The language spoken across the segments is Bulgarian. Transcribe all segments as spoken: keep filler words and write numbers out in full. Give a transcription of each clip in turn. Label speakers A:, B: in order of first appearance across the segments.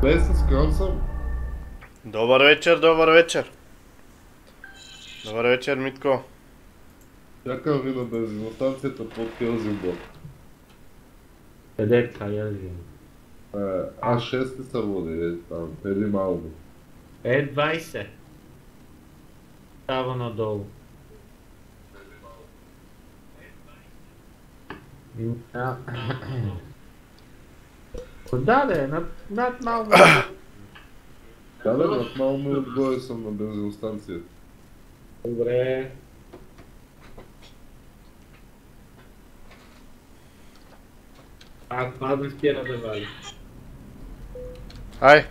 A: Лесно, скром съм.
B: Добър вечер, добър вечер. Добър вечер, Митко.
A: Чакам ви на бензиностанцията под Хелзинборг.
C: Къде е това Хелзинборг?
A: А шест са води, там, преди малко.
C: Е двайсет. Става надолу. А, да, да, над, над малко.
A: Да, да, над малко отгоре съм на бензиностанцията.
C: Добре. А, това не спира да вали.
B: Ай.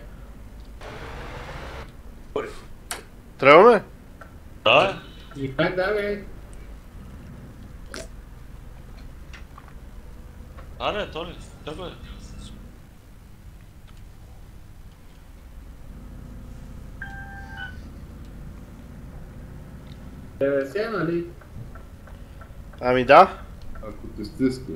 B: Тръгваме?
D: Да,
C: И как да, бе?
D: да, не, то ли, тръгва е.
C: деветдесет, нали?
B: Ами да.
A: Ако те стиска.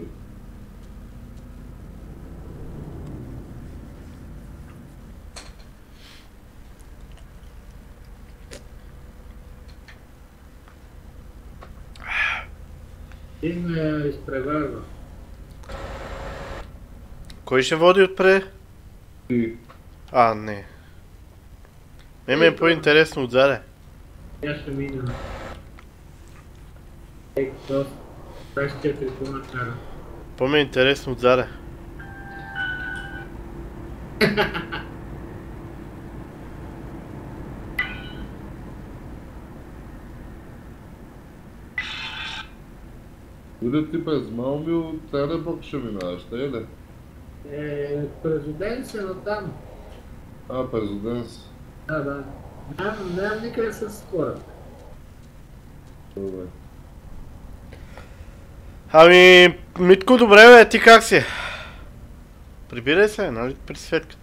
C: Ти ме изпреварва.
B: Кой ще води отпред?
A: Ти.
B: А, не. Ме ми е по-интересно отзаде.
C: Я ще мина. Ей, то двайсет и четири по накара.
B: По-ми е интересно отзаде.
A: Уде ти през Малмил, Трелебок ще минаваш, тъй ли?
C: Е, президент на там.
A: А, Президенс.
C: Да, да. Нямам, нямам никъде с скоро.
A: Добре.
B: Ами, Митко, добре бе, ти как си? Прибирай се, нали, при Светка.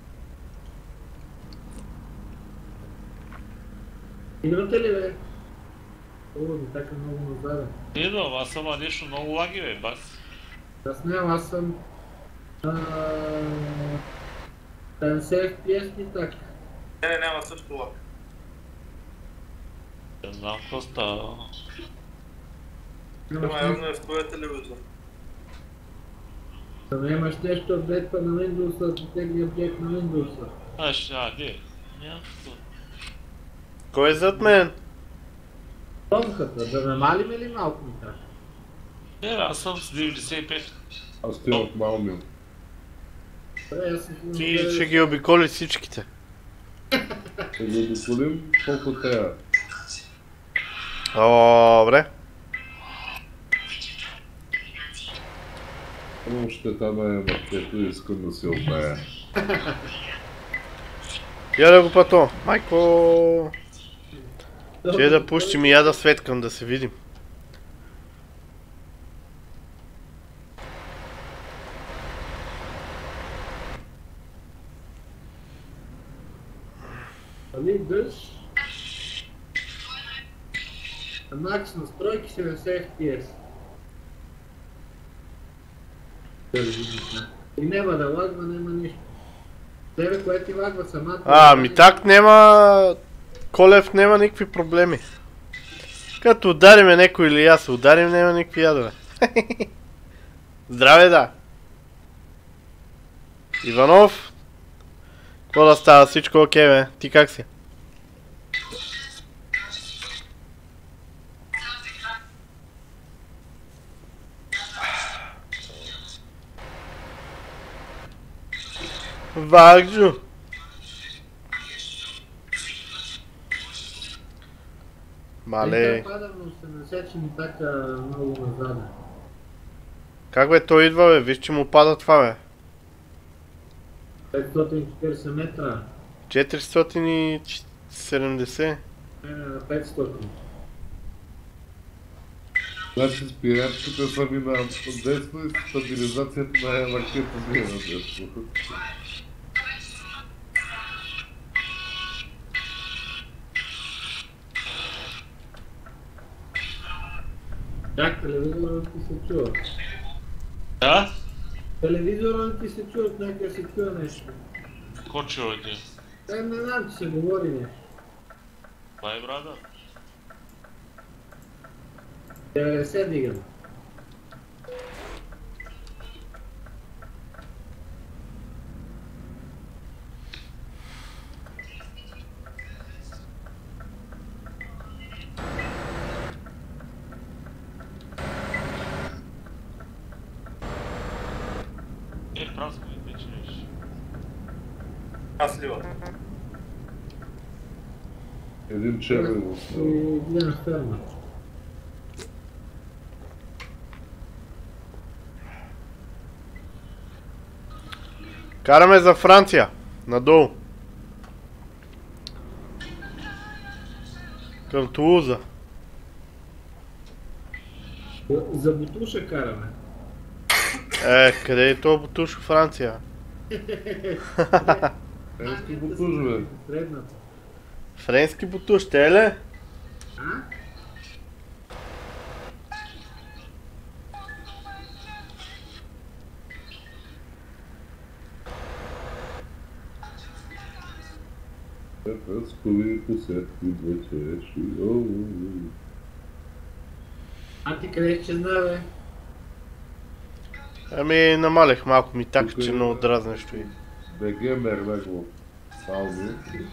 C: Идвате ли, бе? О, така много назад.
D: Идвам, аз съм нещо много лаги, бе, бас.
C: Аз не, аз съм... петдесет еф пи ес и така.
E: Не, не, няма също лак.
D: Не знам какво става.
E: Това явно е в твоя телевизор.
C: Да не имаш нещо апдейтва на Windows, да тегли апдейт на Windows.
D: А, ще, а, де? Няма какво.
B: Кой е зад мен?
C: Томката, да намалим ли малко ми така?
D: Не, аз съм с деветдесет и пет.
A: Аз стоя в Малмил.
C: Добре, аз съм...
B: Ти ще ги обиколи всичките.
A: Ще го дополим колко трябва.
B: Добре.
A: Само ще там е маркето и искам да си обная.
B: Я да го пъто. Майко. Ще да пущим и я да светкам да се видим.
C: Али дъжд. На макс настройки седемдесет еф пи ес. И няма да лагва, няма нищо. Тебе, което ти лагва самата...
B: А, ми так нема... Колев няма никакви проблеми. Като удариме некой или аз се ударим, няма никакви ядове. Здраве, да. Иванов. Какво да става? Всичко окей, бе. Ти как си? Вагджо. Мале.
C: Нека падам на осемдесет, че ми така много назад.
B: Как бе, той идва, бе? Виж, че му пада това, бе.
C: петстотин и четиридесет метра.
B: четиристотин и седемдесет.
C: Не, не, на петстотин.
A: Значи спирачката са ми на десно и стабилизацията на маркето ми е на десно.
C: Как телевизора ти се чува?
D: Да?
C: Телевизора ти се чува, някъде се чува нещо.
D: Кочил е ти.
C: Е, не знам, че се говори нещо.
D: Това е брада.
C: деветдесет дигам.
D: Е, праско ли вече нещо?
E: Аз лива.
A: Един червен
C: И
A: остава.
C: гледам ферма.
B: Караме за Франция. Надолу. Към Тулуза.
C: За бутуша караме.
B: Е, къде е то бутуш в Франция?
A: Френски бутуш, бе.
C: Средната.
B: Френски бутуш, те ли?
C: А?
A: Ето, скоби посетки вече.
C: А ти къде ще знае, бе?
B: Ами намалих малко ми так,
A: Тук
B: че
A: е-
B: много дразнещо и.
A: БГ мервех в Салми.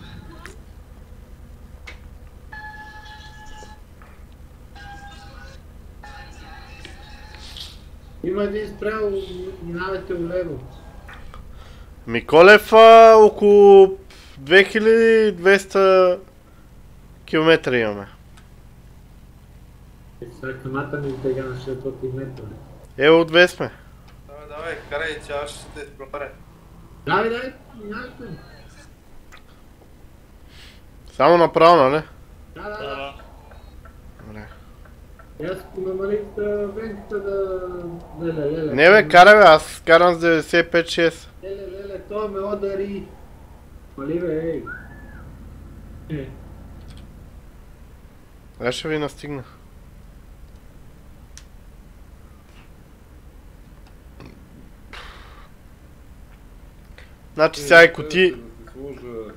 C: Има един спрял, минавате улево.
B: Миколев а, около две хиляди и двеста километра имаме.
C: Сега камата ми избега на шестстотин метра.
B: Ево две сме.
E: Давай, давай, карай, че аз ще те изпрепаря.
C: Давай, давай, минавайте.
B: Само направо, нали?
C: Да, да,
D: Да,
C: да.
D: да.
B: Добре.
C: Аз намалих венката да... Леле, леле.
B: Не бе, карай бе, аз карам с деветдесет и пет шест.
C: Леле, леле, той ме удари. Мали бе, ей. Е,
B: Аз ще ви настигна. Значи сега и коти...
A: Да си сложа...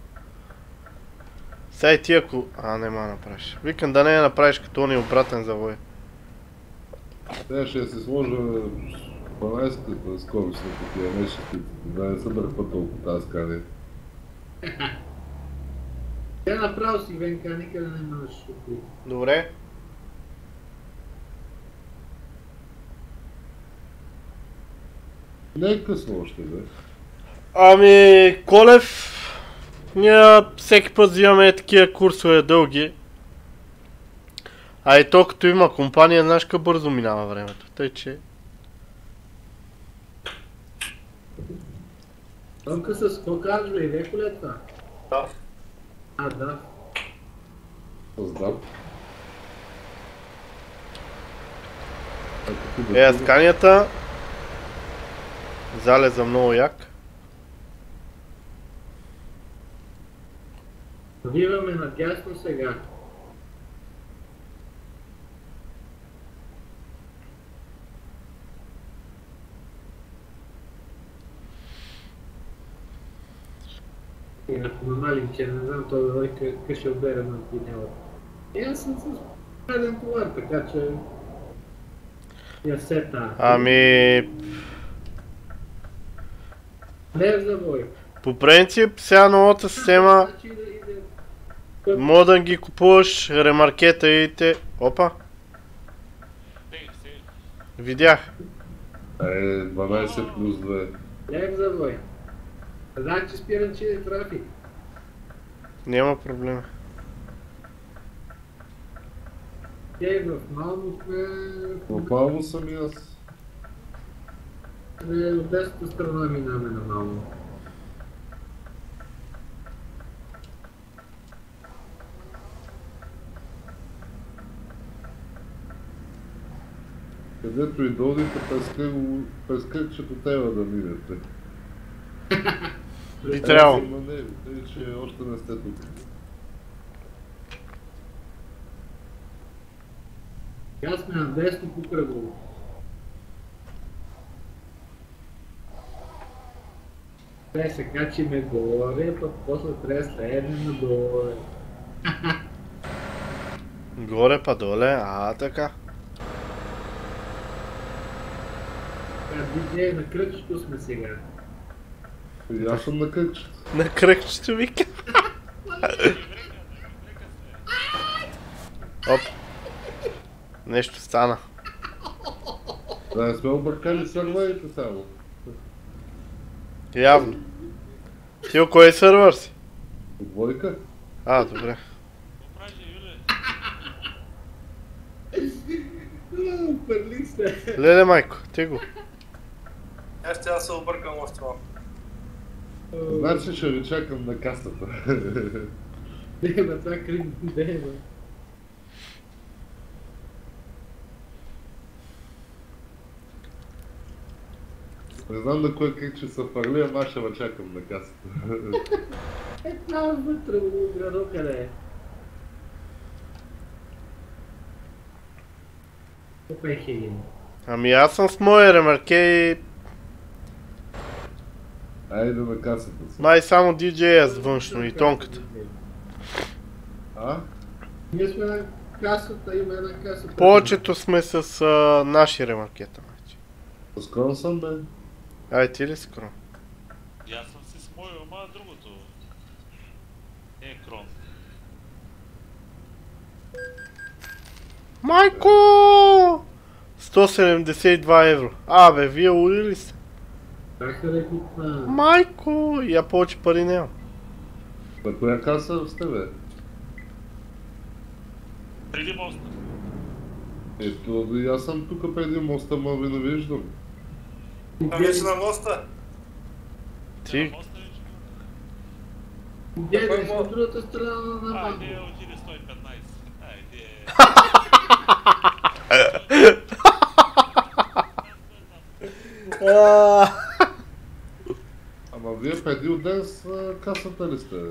B: Сега и ти ако... А, не ма направиш. Викам да не я направиш като он е обратен завой.
A: Сега ще си сложа дванайсета скоростна кутия, не шестицата, да не се дърпа толкова тази скания.
C: тя направо си венка, никъде не можеш да шути.
B: Добре.
A: Не е късно още, бе.
B: Ами, Колев... Ние всеки път взимаме такива курсове дълги. А и то като има компания, знаеш как бързо минава времето. Тъй че...
C: Тонка с какво казва и леко ли е това?
E: Да.
C: А, да.
A: Създам.
B: Е, сканията... Залеза много як.
C: Виваме надясно сега. И ако намалим, че не знам този рой къде ще обера на пинелата. И аз съм с преден товар, така че... Я сета.
B: Ами...
C: Лев за бой.
B: По принцип, сега новата система...
C: Значи да иде...
B: Мога да ги купуваш, ремаркета и те... Опа!
D: Стей, стей.
B: Видях.
A: Е, дванайсет плюс две.
C: Лев за бой. Значи спирам, че е трафик.
B: Няма проблем.
C: Те в Малмо сме...
A: Попално съм и аз.
C: Не, от десната страна минаваме на Малмо.
A: Където и дойдете, прескачате тева да минете.
B: Би трябвало.
A: Ама не, тъй, че още не сте тук.
C: Аз сме на десно по кръгово. Трябва да се качиме горе, пък после трябва да слезем надолу.
B: Горе па доле, а така.
C: Диджей, на кръчето сме сега.
A: И аз съм на къкчето.
B: На кръгчето вика. Оп. Нещо стана.
A: Да не сме объркали сървърите само.
B: Явно. Ти о кой сървър си?
A: Двойка?
B: А, добре.
D: Попражи, Юле.
C: Пърли се.
B: Леле майко, ти го.
E: Аз ще да се объркам още малко.
A: Значи ще ви чакам на касата.
C: Не, на това крив не, бе.
A: Не знам на кой как ще се фърли, ама ще ме чакам на касата.
C: Е, там вътре в града къде е. Копенхаген.
B: Ами аз съм с моя ремарке и
A: Айде на касата си.
B: май само диджея с външно и тонката.
A: А?
C: Ние сме на касата, има една каса.
B: Повечето сме с а, наши ремаркета. Значи.
A: Скоро съм, бе.
B: Ай, ти ли скоро?
D: И аз съм си споил, ама другото. Е, крон.
B: Майко! сто седемдесет и два евро. Абе, вие ули ли сте?
C: Как да купна?
B: Майко! Я повече пари нямам.
A: На коя каса сте, бе?
D: Преди моста.
A: Ето, и аз съм тук преди моста, ма ви не виждам.
E: А вече на моста?
B: Ти?
D: На моста вече.
C: Дядо, си от другата страна на
D: А,
C: Мако.
D: не, отиде сто и петнайсет. Айде.
A: Ама вие преди от ден с а, касата ли сте, бе?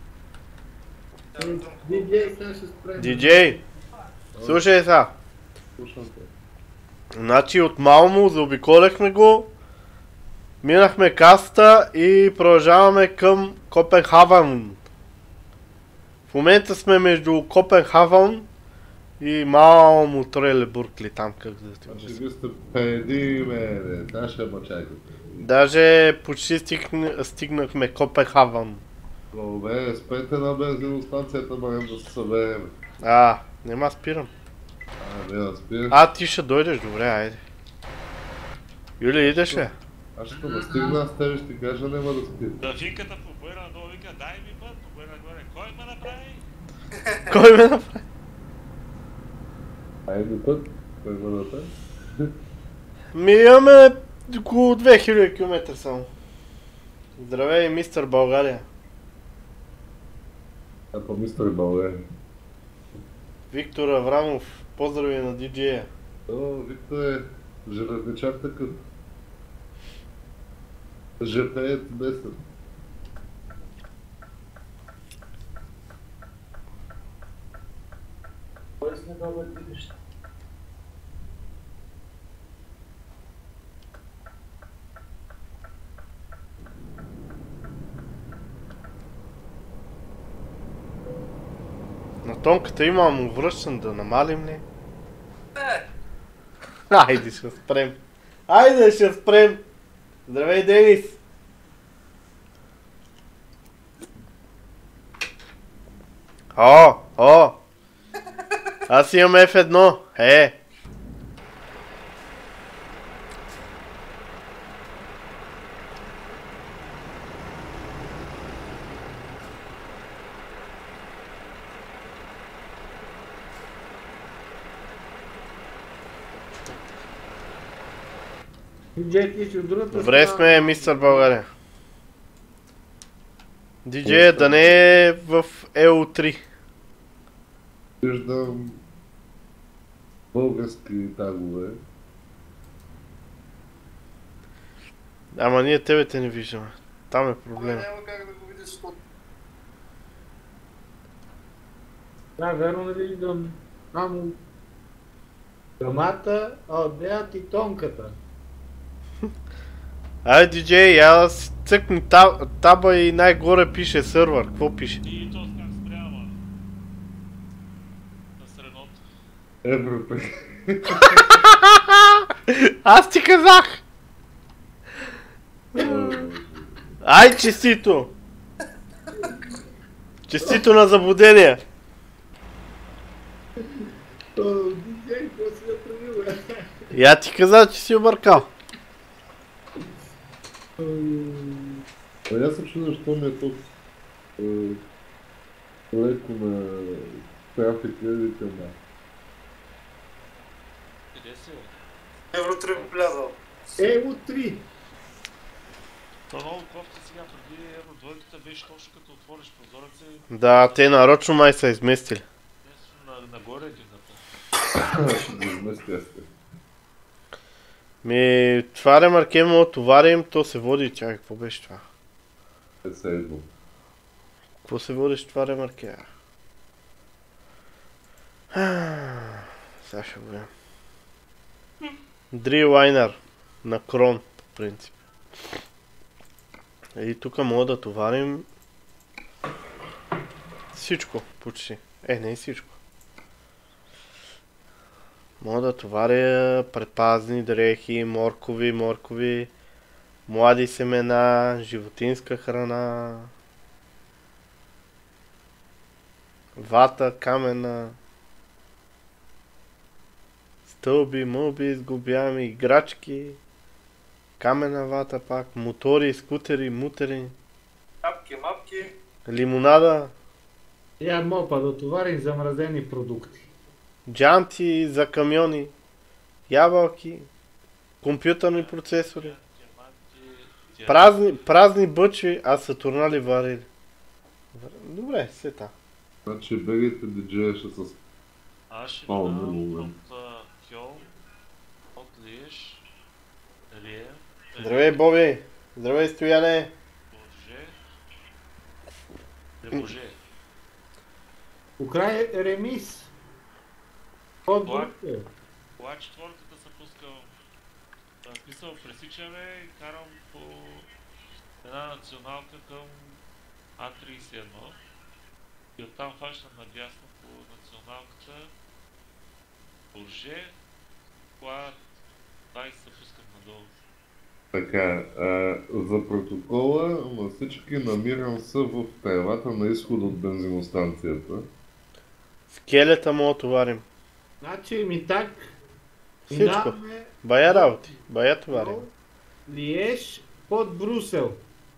C: Диджей, сега ще спрем.
B: Диджей! Слушай сега.
A: Слушам те.
B: Значи от Малмо заобиколяхме го, минахме каста и продължаваме към Копенхаген. В момента сме между Копенхаген и Малмо Трелебург ли там, как да ти го
A: Значи
B: обясня.
A: вие сте преди мене, да ще ме чакате.
B: Даже почти стигна, стигнахме Копенхаген.
A: Добре, спете на бензиностанцията, бъдем да се съберем.
B: А, нема спирам.
A: А, не да спираш.
B: А, ти ще дойдеш, добре, айде. Юли, идеш ли?
A: Аз ще настигна, аз тебе ще кажа, няма да спи.
D: Да винката побера надолу, вика, дай ми път, побера горе. Кой ме направи?
B: Кой ме направи?
A: Айде път, кой ме направи?
B: Ми имаме около две хиляди км само. Здравей, мистер България.
A: А по мистер България.
B: Виктор Аврамов, поздрави на диджея.
A: О, Викторе, железничар такъв. Жепеят десен.
C: Кой сме добър видиш?
B: На тонката имам връщан, да намалим ли?
E: Не.
B: Айде ще спрем. Айде ще спрем. Здравей, Денис. О, о. Аз имам еф едно. Е.
C: Диджей, ти си от другата
B: Добре
C: страна.
B: сме, мистер България. Диджея да не е в ел три.
A: Виждам български тагове.
B: Ама ние тебе те не виждаме. Там е проблем.
E: Няма как да го видиш, защото
C: Да, верно не виждам. Само грамата, а отдеят и тонката.
B: Ай, диджей, я да си цъкни таб, таба и най-горе пише сървър. Какво пише?
D: И то как спряма. На средното.
A: Европа.
B: Аз ти казах! Ай, честито! Честито на заблудение!
C: О, диджей, какво си направил, бе?
B: Я ти каза, че си объркал.
A: А аз съм чудо, защо ми е толкова е, леко на трафика, викам да.
D: Къде си?
E: Евро три влязал.
C: Ево три.
D: То много кофти сега, преди Евро двойката беше точно като отвориш прозореца и
B: Да, те нарочно май са изместили.
D: нещо на, нагоре е дигната.
A: Ще го изместя аз.
B: Ми, това ремарке му отоварим, то се води. Чакай, какво беше това?
A: Е, се едно.
B: Какво се водиш това ремарке? Сега ще го видим. Дрилайнер на крон, по принцип. И тук мога да товарим всичко, почти. Е, не всичко. Мога да товаря предпазни дрехи, моркови, моркови, млади семена, животинска храна, вата, камена, стълби, мълби, сгубями, играчки, камена вата пак, мотори, скутери, мутери,
E: Мапки, мапки.
B: лимонада,
C: Я мопа да товарим замразени продукти.
B: джанти за камиони, ябълки, компютърни процесори,
D: Диаманти,
B: празни, празни бъчви, а Сатурнали варили. Добре, сета.
A: Значи бегайте диджееше с...
D: Аз ще
A: О,
D: минавам
A: не мога.
D: от а, Хьол, от Лиеш, Рие,
B: Здравей, Боби! Здравей, Стояне!
D: Боже, Боже.
C: Покрай ремис. От
D: Благ.
C: Брюксел.
D: Кола четвърката съм пускал, а, писал пресичане и карам по една националка към А тридесет и едно. И оттам фащам надясно по националката Борже, кола двайсет се пускам надолу.
A: Така, а, за протокола на всички намирам се в тревата на изхода от бензиностанцията.
B: Скелета му отоварим.
C: Значи ми так.
B: Всичко.
C: Минаваме
B: Бая работи, бая товарим.
C: Лиеш под Брусел.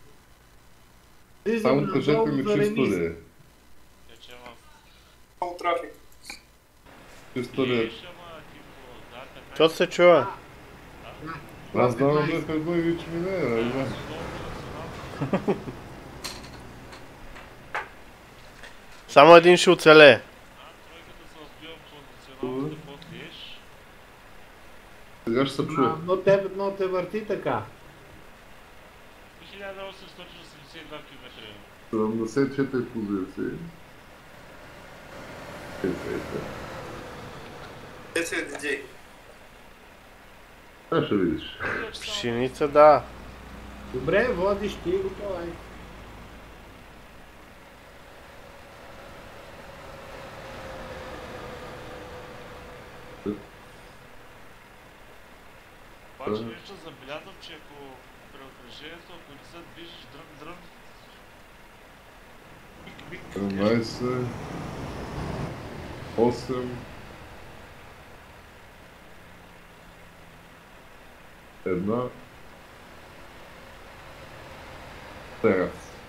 A: Само
C: Влизаме
A: кажете
C: надолу
A: ми
C: за
A: чисто
C: ремис.
A: ли е?
D: Тече малко.
E: Много трафик.
A: Чисто ли е?
D: Лиеш, ама типо, да, така.
B: Що се чува?
A: Аз давам в едно и вич ми не е, не знам.
B: Само един ще оцелее.
D: Тройката се отбива по националната под Лиеш.
A: Сега ще се чуе.
C: А, Но те, но те върти така.
D: хиляда осемстотин осемдесет и два километра.
A: седемдесет и четири позиции. Е, е, е.
E: Те си е диджей.
A: А, ще видиш.
B: Пшеница, да.
C: Добре, водиш ти готова. е.
D: Обаче нещо забелязвам, че ако преображението, ако не се движиш дрън дрън, миг миг,
A: тринайсет, осем, една, teraz.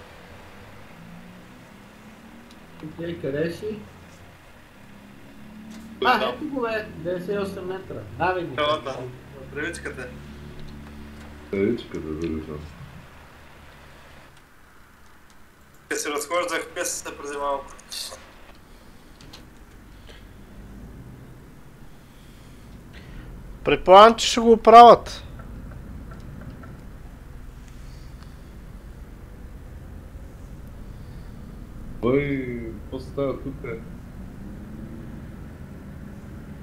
C: Ти къде си? А, ето го е, деветдесет и осем метра. Давай го.
E: Елата. Привичката.
A: Речка да виждам.
E: Те се разхождах песента преди малко.
B: Предполагам, че ще го оправят.
A: Бой, какво става тук?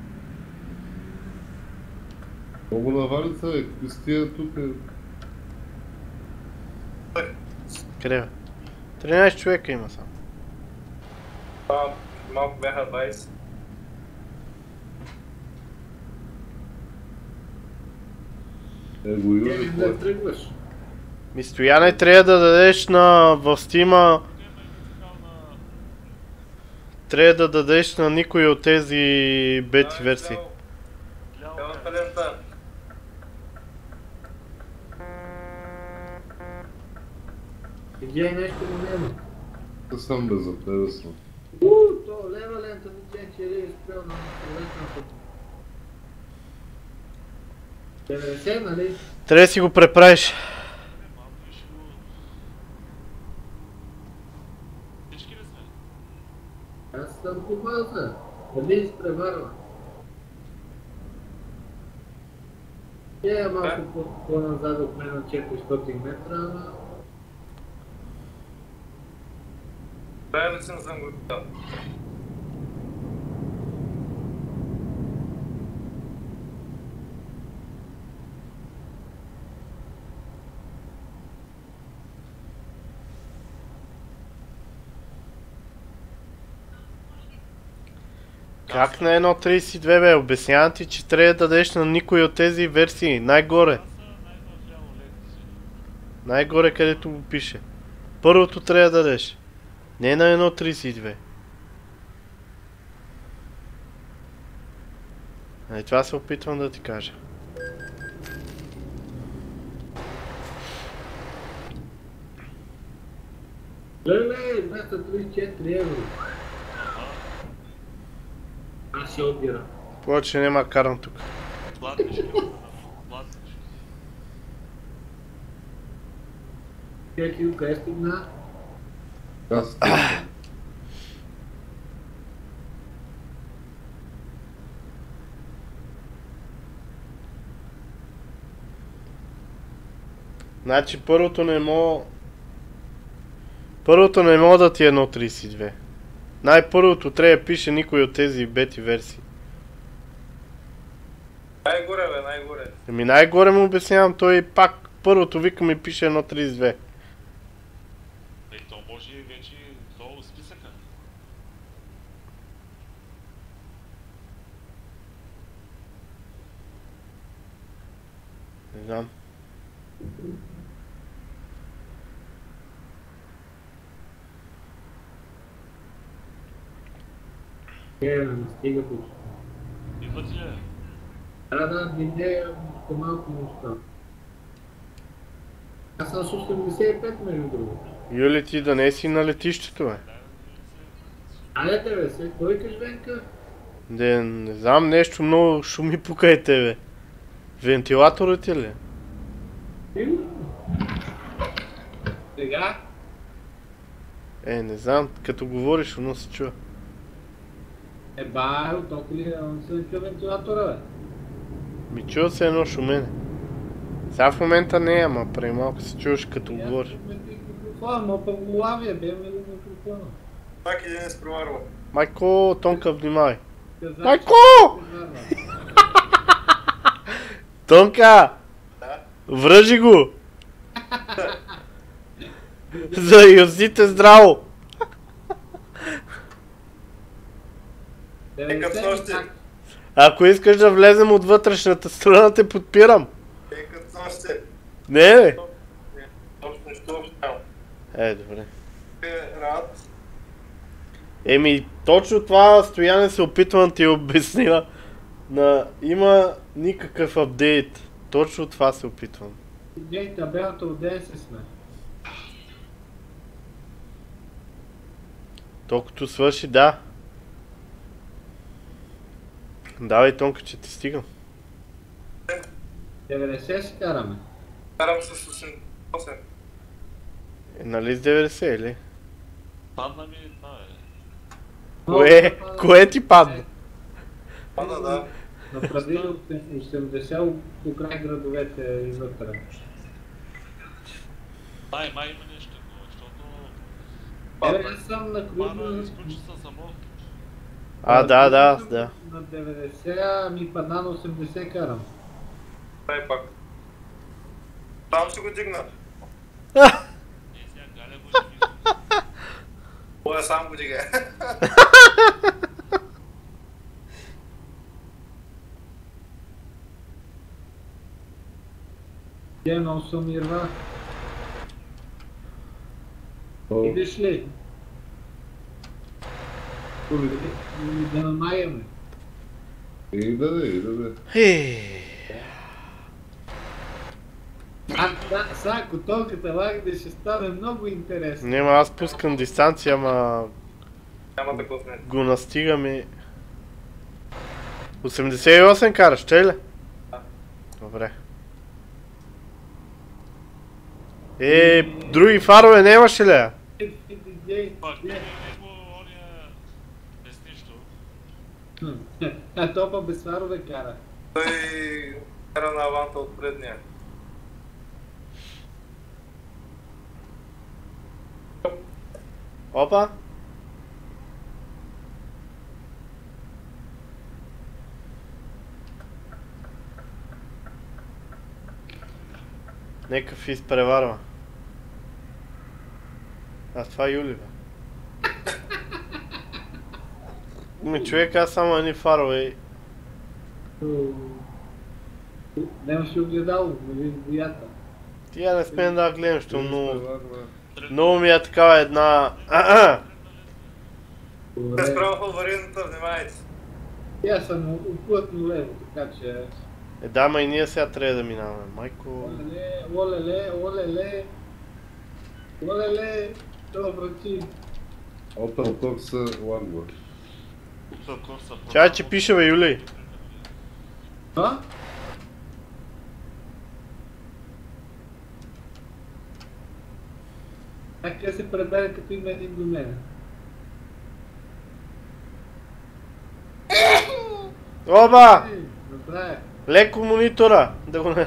A: Много навалица е, какви сте тук?
B: Къде бе? тринайсет човека има само.
E: Това малко бяха двайсет.
A: Е, го
C: Не,
A: юли,
C: да тръгваш.
B: Ми Стояне трябва да дадеш на... в Steam. Трябва да дадеш на никой от тези бети версии.
E: Няма палента.
C: Видя нещо го няма.
A: аз съм бе за тебе съм.
C: Уу, то лева лента видя, че е изпрел на пролетната. деветдесет, нали?
B: Трябва да си го преправиш.
D: Малко и ще го... Всички ли сме?
C: Аз съм по база. Дали изпреварва? Тя е малко по- по-назад от мен на четиристотин метра, ама...
E: Трябва да съм съм го видял.
B: Как на едно трийсет и две бе? Обяснявам ти, че трябва да дадеш на никой от тези версии. Най-горе.
D: Това са най-вървяло летници.
B: Най-горе където го пише. Първото трябва да дадеш. Не на едно трийсет и две. Ай, това се опитвам да ти кажа.
C: Леле, двеста трийсет и четири евро. Аз ще обира.
B: Повече няма карам тук.
D: Платниш ли? Платниш.
C: Четири го къде стигна?
A: Аз
B: Значи първото не мога... Първото не мога да ти е едно трийсет и две. Най-първото трябва да пише никой от тези бети версии.
E: Най-горе бе, най-горе.
B: Ами най-горе му обяснявам, той пак първото вика ми пише едно трийсет и две.
D: Ей, то може и вече долу списъка.
B: Не знам.
C: Е, не стига по...
D: Идват ли?
C: Да, да, видео по-малко неща. Аз съм с осемдесет и пет между другото.
B: Юли, ти да не си на летището, бе.
C: Айде деветдесет, кой кажеш Венка?
B: Не, не знам, нещо много шуми покрай тебе. Вентилаторът ти ли?
C: Сега?
B: Е, не знам, като говориш, оно се чува.
C: Е, бай, от толкова ли он се чува вентилатора, бе?
B: Ми чува се едно шумене. Сега в момента не е, ама преди малко се чуваш като говориш.
C: Микрофона, но пък го лавия, бе ми го микрофона.
E: Пак един изпреварва.
B: Майко, Тонка, внимай.
C: Казах,
B: Майко!
C: че вярвам.
B: Тонка!
E: Да.
B: Връжи го! За юздите здраво!
E: Е, като нощи.
B: Ако искаш да влезем от вътрешната страна, те подпирам.
E: Е, като нощи.
B: Не, бе!
E: Общо нищо общо няма.
B: Е, добре.
E: Е, рад.
B: Еми, точно това Стояне се опитвам да ти обясня. На... Има никакъв апдейт. Точно това се опитвам.
C: Дей табелата от десет сме.
B: Толкова свърши, да. Давай, Тонка, че ти стигам.
C: деветдесет ще караме.
E: Карам с осемдесет и осем.
B: Е, нали с деветдесет, или?
D: Падна ми една, бе.
B: Кое? Кое ти падна?
E: Пада, да.
C: Направи от осемдесет по край градовете и вътре.
D: Май, май има нещо, но защото...
C: Е, аз съм на
D: Пана
C: круиза
D: изключи се само.
B: А, да, да, да.
C: на деветдесет, а ми падна на осемдесет карам.
E: Дай пак. Там ще го дигна.
D: Не, сега Галя
E: Той сам го дига.
C: Тя много съм ирва.
A: О,
C: Идеш ли? Или да намагаме?
A: и да де, и да де.
B: Ей,
C: А, да, сега ако толкова лагде ще стане много интересно.
B: Нема, аз пускам дистанция, ама
E: Няма да косне.
B: го настигаме. осемдесет и осем караш, че ли? Добре. Е, други фарове нямаше ли?
D: Пак, не го ония без нищо.
C: А то па без фарове кара.
E: Той кара на аванта от предния.
B: Опа. Некъв изпреварва. А това е Юли, бе. Ми човек, аз само едни фарове.
C: Нямаше огледало, нали, боята.
B: Тия не смеем да гледам, що много...
A: Изпреварва.
B: Много ми е такава една...
E: Те справа аварийната, внимайте.
C: И аз съм оплътно лево, така че...
B: Е, да, ма и ние сега трябва да минаваме. Майко...
C: Олеле, олеле, олеле, олеле, това врачи.
A: Опел Токса лагва.
D: Толкова са
B: Чай, че пише, бе, Юли.
C: А? Така се пребере като има един до мене.
B: Оба!
C: Ей, добре.
B: Леко монитора! Да го не...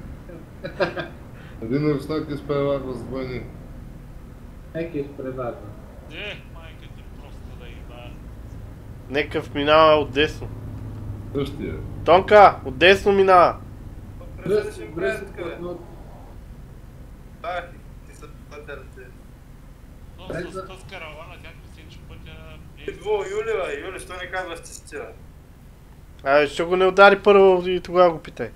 A: Един руснак изпреварва с двойни.
C: Нека изпреварва.
D: Е, майка ти просто да има.
B: Некъв минава отдесно.
A: Същия.
B: Тонка, отдесно минава.
E: През ще им прави така, бе.
C: но
E: Да, ти са пътелите.
D: Но с с каравана, как ми сече пътя... е,
E: Идво, Юли, бе, Юли, що не казваш ти си тя?
B: Абе, ще го не удари първо и тогава го питай.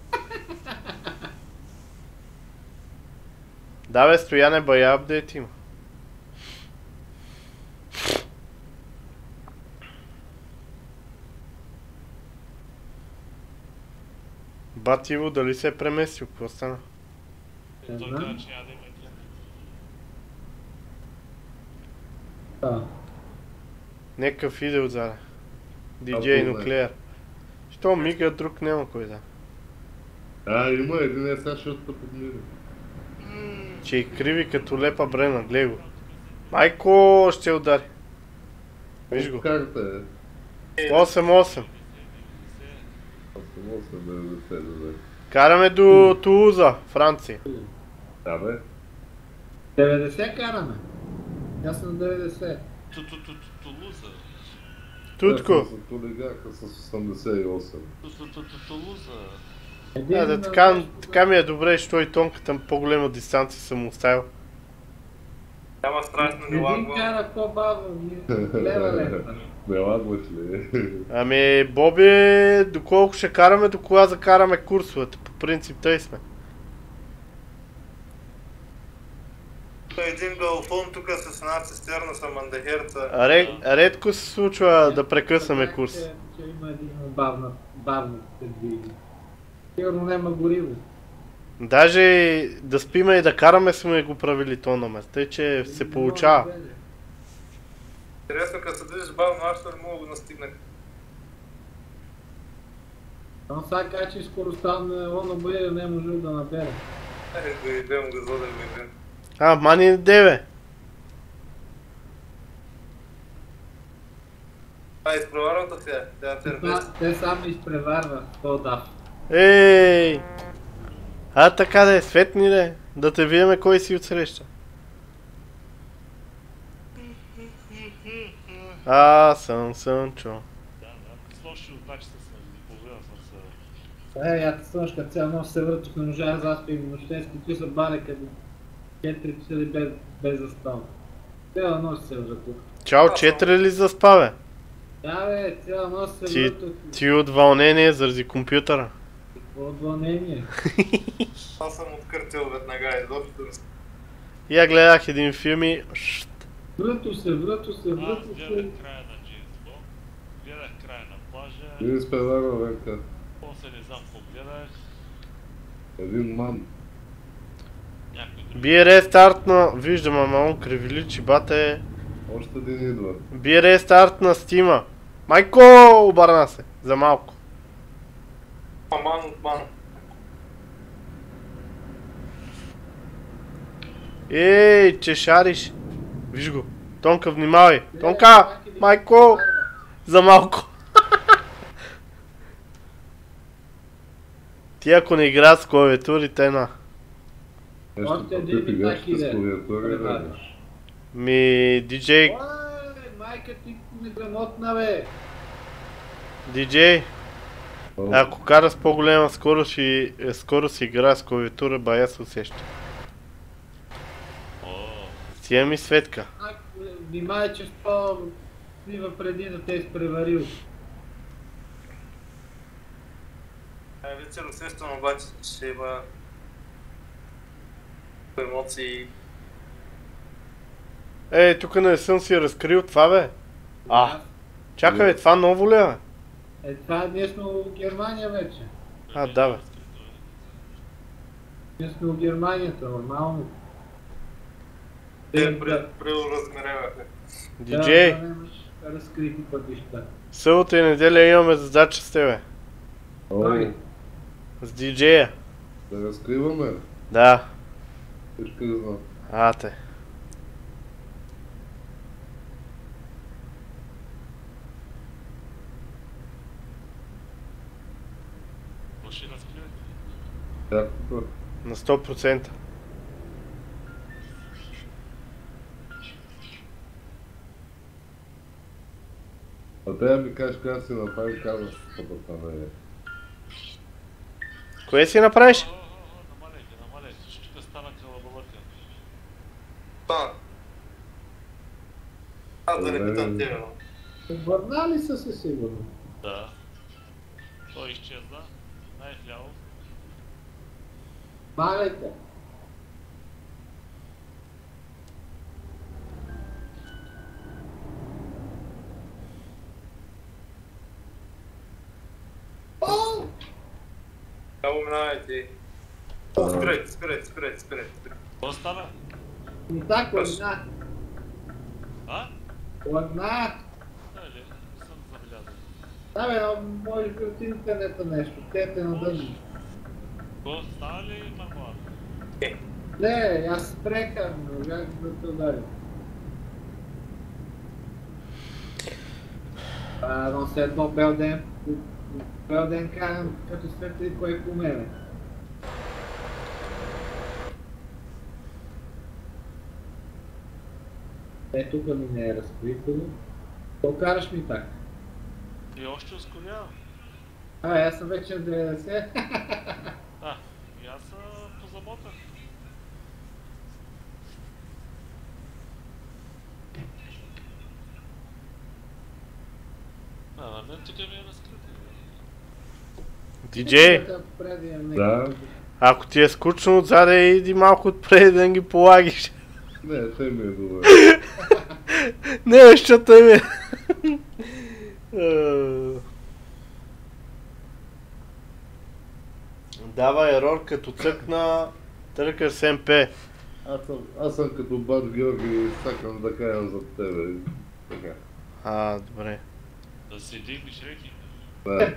B: Да бе, Стояне, бая апдейт има. Бативо, дали се е преместил? Какво стана?
C: не
D: Той
C: знам.
D: каза, че няма да има клиент.
C: Да.
B: Некъв иде отзаде. Диджей
A: Або, не.
B: Нуклеар. Що мига, друг няма кой да.
A: А, има един е сега ще подмири.
B: Че и криви като лепа брена, гледай го. Майко, ще удари. Виж го.
A: Карта е.
B: осем осем.
A: осем осем деветдесет, да бе.
B: Караме до Тулуза, Франция.
A: Да бе.
C: деветдесет караме. Аз съм на деветдесет.
D: Тулуза.
B: Тутко.
A: Те са се толигаха с осемдесет и осем.
D: Тулуза.
C: Един
B: А, да,
C: на-
B: така, така ми е добре, що и тонката по-голема дистанция съм оставил.
E: Няма страшно ни
C: Един
E: лагва.
C: кара по-бавно, ние лева лента.
A: Не лагваш ли?
B: Ами, Боби, доколко ще караме, до кога закараме курсовете. По принцип, тъй сме.
E: Той един галфон тук с една цистерна са мандахерца.
B: А Ре, редко се случва да прекъсваме курс.
C: Че, че има един бавна, бавно се движи. Сигурно няма гориво.
B: Даже и да спиме и да караме сме го правили то на место, тъй че се получава.
E: Интересно, като се движиш бавно, аз ще не мога да го настигна.
C: Но сега качи скоростта на он обоя не може да набере.
E: Е, го идем, го зло да го идем.
B: А, мани деве.
E: А, изпреварвата сега, тя търпи.
C: Това, те само изпреварват, то да.
B: Ей! А, така да е, светни де. Да те видиме кой си отсреща. А, съм Сънчо.
D: Да, да. С лоши от два часа сме. Половина съм се...
C: Е, я те слъж, като цял нощ се въртах, не можа да заспим, нощен скочи се баре като четири часа без, без заспал. Цяла нощ се въртах.
B: Чао, четири ли заспа, бе?
C: Да, бе, цяла нощ се
B: Ти,
C: въртах.
B: ти от вълнение заради компютъра.
C: Какво от вълнение?
E: Аз съм откъртил веднага изобщо.
B: Я гледах един филм и... шт.
C: Връто се, връто се,
D: Аз
C: връто се.
D: гледах края на Джеймс Бонд, гледах края на плажа,
A: Един изпреварва Венка.
D: после не знам какво гледах,
A: Един ман.
D: някой друг.
B: Би рестарт на... Виждам, ама он кривиличи, бате.
A: Още един идва.
B: Би рестарт на Стима. Майко, обърна се. За малко.
E: Аман от ман.
B: Ей, че шариш. Виж го. Тонка, внимавай. Тонка! Майко! За малко. Ти ако не играят с клавиатури, те на...
A: Нещо
C: Още
A: пък
C: един
A: ти играеш
C: таки
A: с
C: да е.
A: клавиатура и
C: Пребата.
A: веднъж.
B: Ми, диджей,
C: Ой, майка ти неграмотна, бе.
B: диджей,
A: О,
B: ако кара с по-голема скорост и е, скоро си играе с клавиатура, бая се усеща.
D: О,
B: Си имам и Светка.
C: Ак, внимай, че сто бива преди да те е изпреварил.
E: Е, вечер усещам обаче, че има емоции.
B: Ей, тук не съм си разкрил това, бе. А, чакай, бе, това ново ли е?
C: Е, това ние сме в Германия вече.
B: А, да, бе.
C: Ние сме в Германията, нормално.
E: Те преразмеряваха.
B: Диджей,
C: Да, да нямаш разкрити пътища.
B: събота и неделя имаме задача с тебе.
A: о,
C: Ай.
B: С диджея.
A: да разкриваме.
B: Да.
A: Всички да знам.
B: Ате.
D: какво ще разкривате?
A: Всякакво.
B: На сто процента.
A: А трябва да ми кажеш как си направим казва с това не е.
B: Кое си направиш?
D: О, о, о, намалете, намалете, тук стана калабалъка.
E: Да. Аз да не питам тебе, но.
C: Върнали са се сигурно.
D: Да. Той изчезна, най-вляво.
C: Магайте. О!
E: Само минавайте. Спирайте, спирайте, спирайте, спирайте.
D: Какво стана?
C: И так, лагна.
D: А?
C: Лагна.
D: Дали, не съм забелязал.
C: Да, бе, но може би от интернета нещо. Те те надъжи.
D: Какво стана ли, Мармуан?
C: Не, аз спреха, но бях да те ударя. А, но след едно бел ден, бел ден карам като светли кой е по мене. Е, тук ми не е разкрито. То караш ми така.
D: И още ускорява.
C: А, аз съм вече на деветдесет.
D: А, и аз а, позамотах. А, на мен тук ми е разкрито.
B: Диджей,
A: Да.
B: ако ти е скучно отзаде, иди малко отпред да ги полагиш.
A: Не, те ми е добре.
B: Не, защото е ми. Е. Дава ерор като цъкна тръкаш с ем пи.
A: Аз съм, аз съм като бат Георги и сакам да каям за тебе. Така.
B: А, добре.
D: Да си дигнеш реки.
A: Да.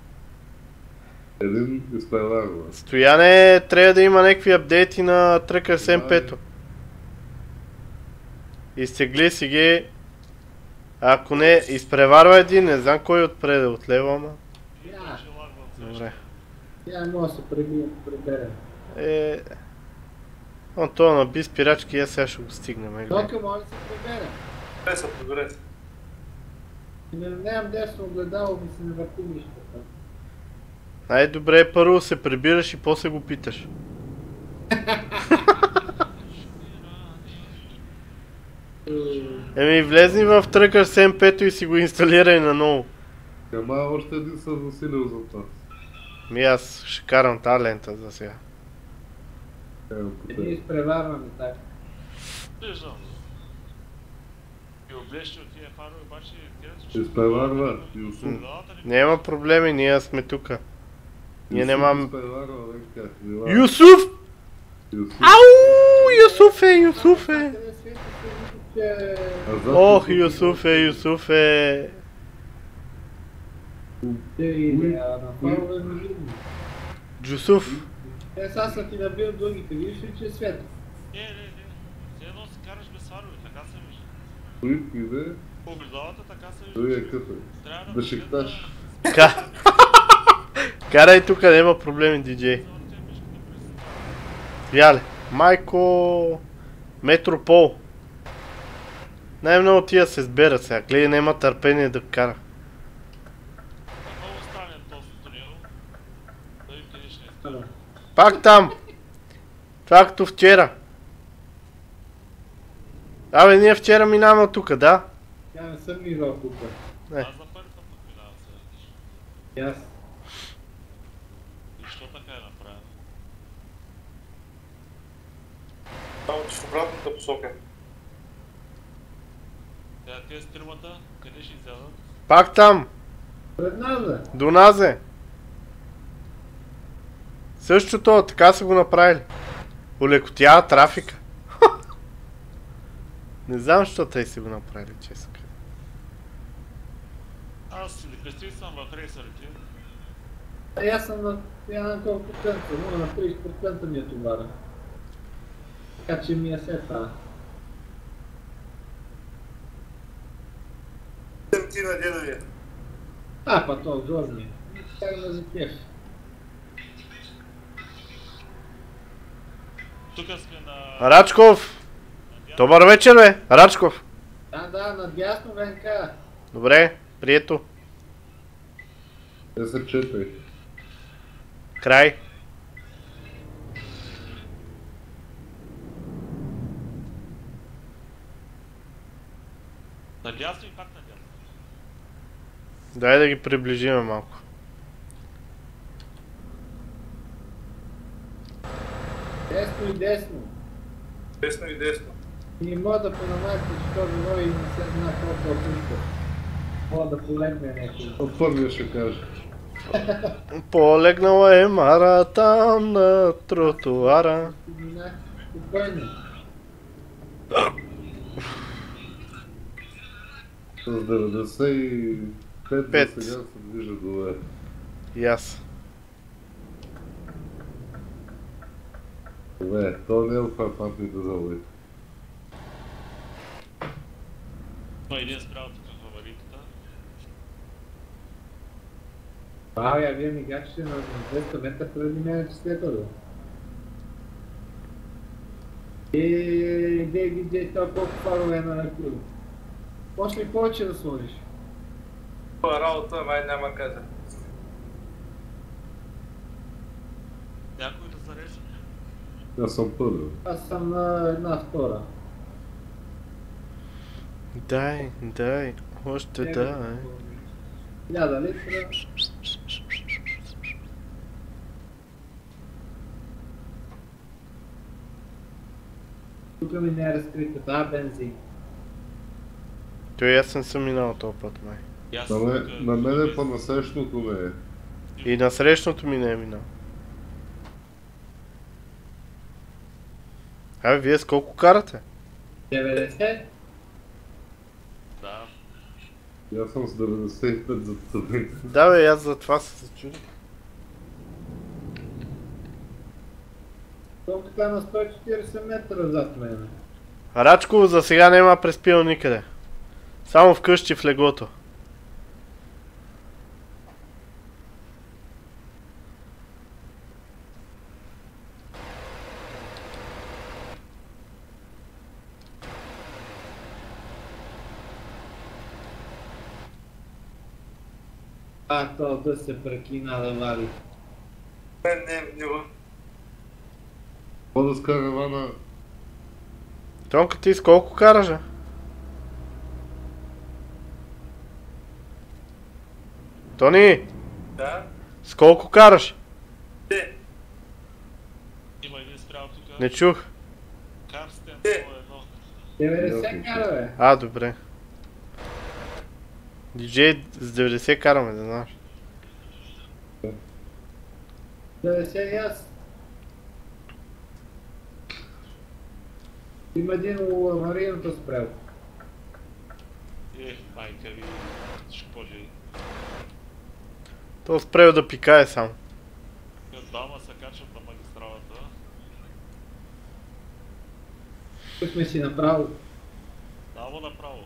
A: Един изпреварва.
B: Стояне, трябва да има някакви апдейти на тръкаш с ем пи-то. Изтегли си ги. Ако не, изпреварва един, не знам кой отпред е отлева, ама.
D: И
C: Я.
D: той ще лагва от среща.
B: Добре.
C: Я не мога да се пребия, преберем.
B: Е... Он това на би спирачки, аз сега ще го стигнем. Е, гледай.
C: Тока може да се преберем.
E: Те са приберете.
C: Не, нямам десно огледало, ми се не върти нищо.
B: Най-добре е първо се прибираш и после го питаш. Еми, влезни в Trucker седем пет и си го инсталирай наново.
A: Ама още един съм засилил за това.
B: Ми аз ще карам тази лента за сега.
A: Карам по
C: Ние
A: тебе.
C: изпреварваме така.
D: Виждам. И облещи от тия фарове, обаче тя
A: Ще изпреварва, Юсуф.
D: Огледалата ли?
B: Няма проблеми, ние сме тука. Ние
A: Юсуф
B: нямам...
A: изпреварва, Ленка. Вила.
B: Юсуф!
A: Юсуф.
B: Ау! Юсуфе, Юсуфе!
C: Къде свети се вижда, че...
A: А зад
B: Ох,
A: Юсуф
B: Юсуфе, Юсуфе!
C: Те иде, а на фарове не видно.
B: Джусуф!
C: Те сега са ти набил другите, виждаш ли, че е светло?
D: Не, не, не. Все едно се караш без фарове, така се вижда.
A: Той иде,
D: По огледалата така се
A: той
D: вижда.
A: е къпе.
D: Трябва да
A: Бешикташ.
B: Ка... Карай тука, няма проблеми, диджей. Вяле. Майко... Метропол. Най-много тия се сбера сега. Гледай, няма търпение да кара.
D: Много стане този тунел. Да ви къде ще е.
C: Ало.
B: Пак там. Това като вчера. Абе, ние вчера минаваме от тука, да?
C: Тя не съм мирал тук.
B: Не.
D: Аз за първи път минавам сега.
C: И аз.
D: И що така е направено?
E: Само че в обратната посока.
D: Сега тези тримата, къде ще изядат?
B: Пак там.
C: Пред нас, бе.
B: До назе. Същото, така са го направили. Улекотява трафика. Не знам, защо те си го направили, честно.
D: Аз си декастив съм в рейсърите.
C: А аз съм на... Я на колко процента? Но на трийсет процента ми е товара. Така че ми е все това.
E: Съм ти на дедовия.
C: А, па то горния. Караме за кеф.
D: Тук сме на...
B: Рачков! Добър вечер, бе! Рачков!
C: Да, да, надясно, Венка.
B: Добре, прието.
A: Те са четири.
B: Край.
D: Надясно и пак надясно.
B: Дай да ги приближиме малко.
C: Десно и десно.
E: Десно и десно.
C: И не мога да понамайте, че този вой и не се знае колко отпуска. Мога да полегне някой.
A: От първия ще кажа.
B: Полегнала е Мара там на тротуара.
C: Ти минах спокойно.
A: С деветдесет и пет
B: Пет.
A: за сега се движа добре.
B: И аз.
A: Добре, то не е обхватните заводи.
D: Има един спрял тук в аварийката.
C: Вау, я вие ми гачите на двеста метра преди мен, че сте това. Еее, иде видей това колко фарове е налекил. Може ли повече да сложиш?
E: Това работа май няма каза.
D: Някой да зареже.
A: Аз съм първи.
C: Аз съм на една втора.
B: Дай, дай, още дай.
C: Хиляда литра. Тук ми не е разкрита, да, бензин.
B: Той аз съм съм минал този път, май.
D: И аз
A: На, мен,
D: тук-
A: на мене по-насрещното не е.
B: И на срещното ми не е минал. Абе, вие с колко карате?
C: деветдесет?
D: Да.
A: И аз съм с деветдесет и пет за тъден.
B: Да бе, аз за това се зачудих.
C: Колко така на сто и четиридесет метра зад мен.
B: Рачко за сега няма преспил никъде. Само вкъщи в леглото.
C: А, то да се прекина да вали.
E: Не, не, не го.
A: Хода с каравана
B: Тонка, ти с колко караш, а? Тони,
E: Да?
B: с колко караш?
E: Ти,
D: Има един спрял тук.
B: Не чух.
D: Карстен
E: Е.
D: едно.
C: деветдесет кара, бе.
B: А, добре. Диджей с деветдесет караме, да знаеш.
C: деветдесет и аз. Има един у аварийното спрял.
D: Ех, майка ви, ще пожи.
B: То спрел да пикае само.
D: Двама се качват на магистралата.
C: Тук сме си направо.
D: Само направо.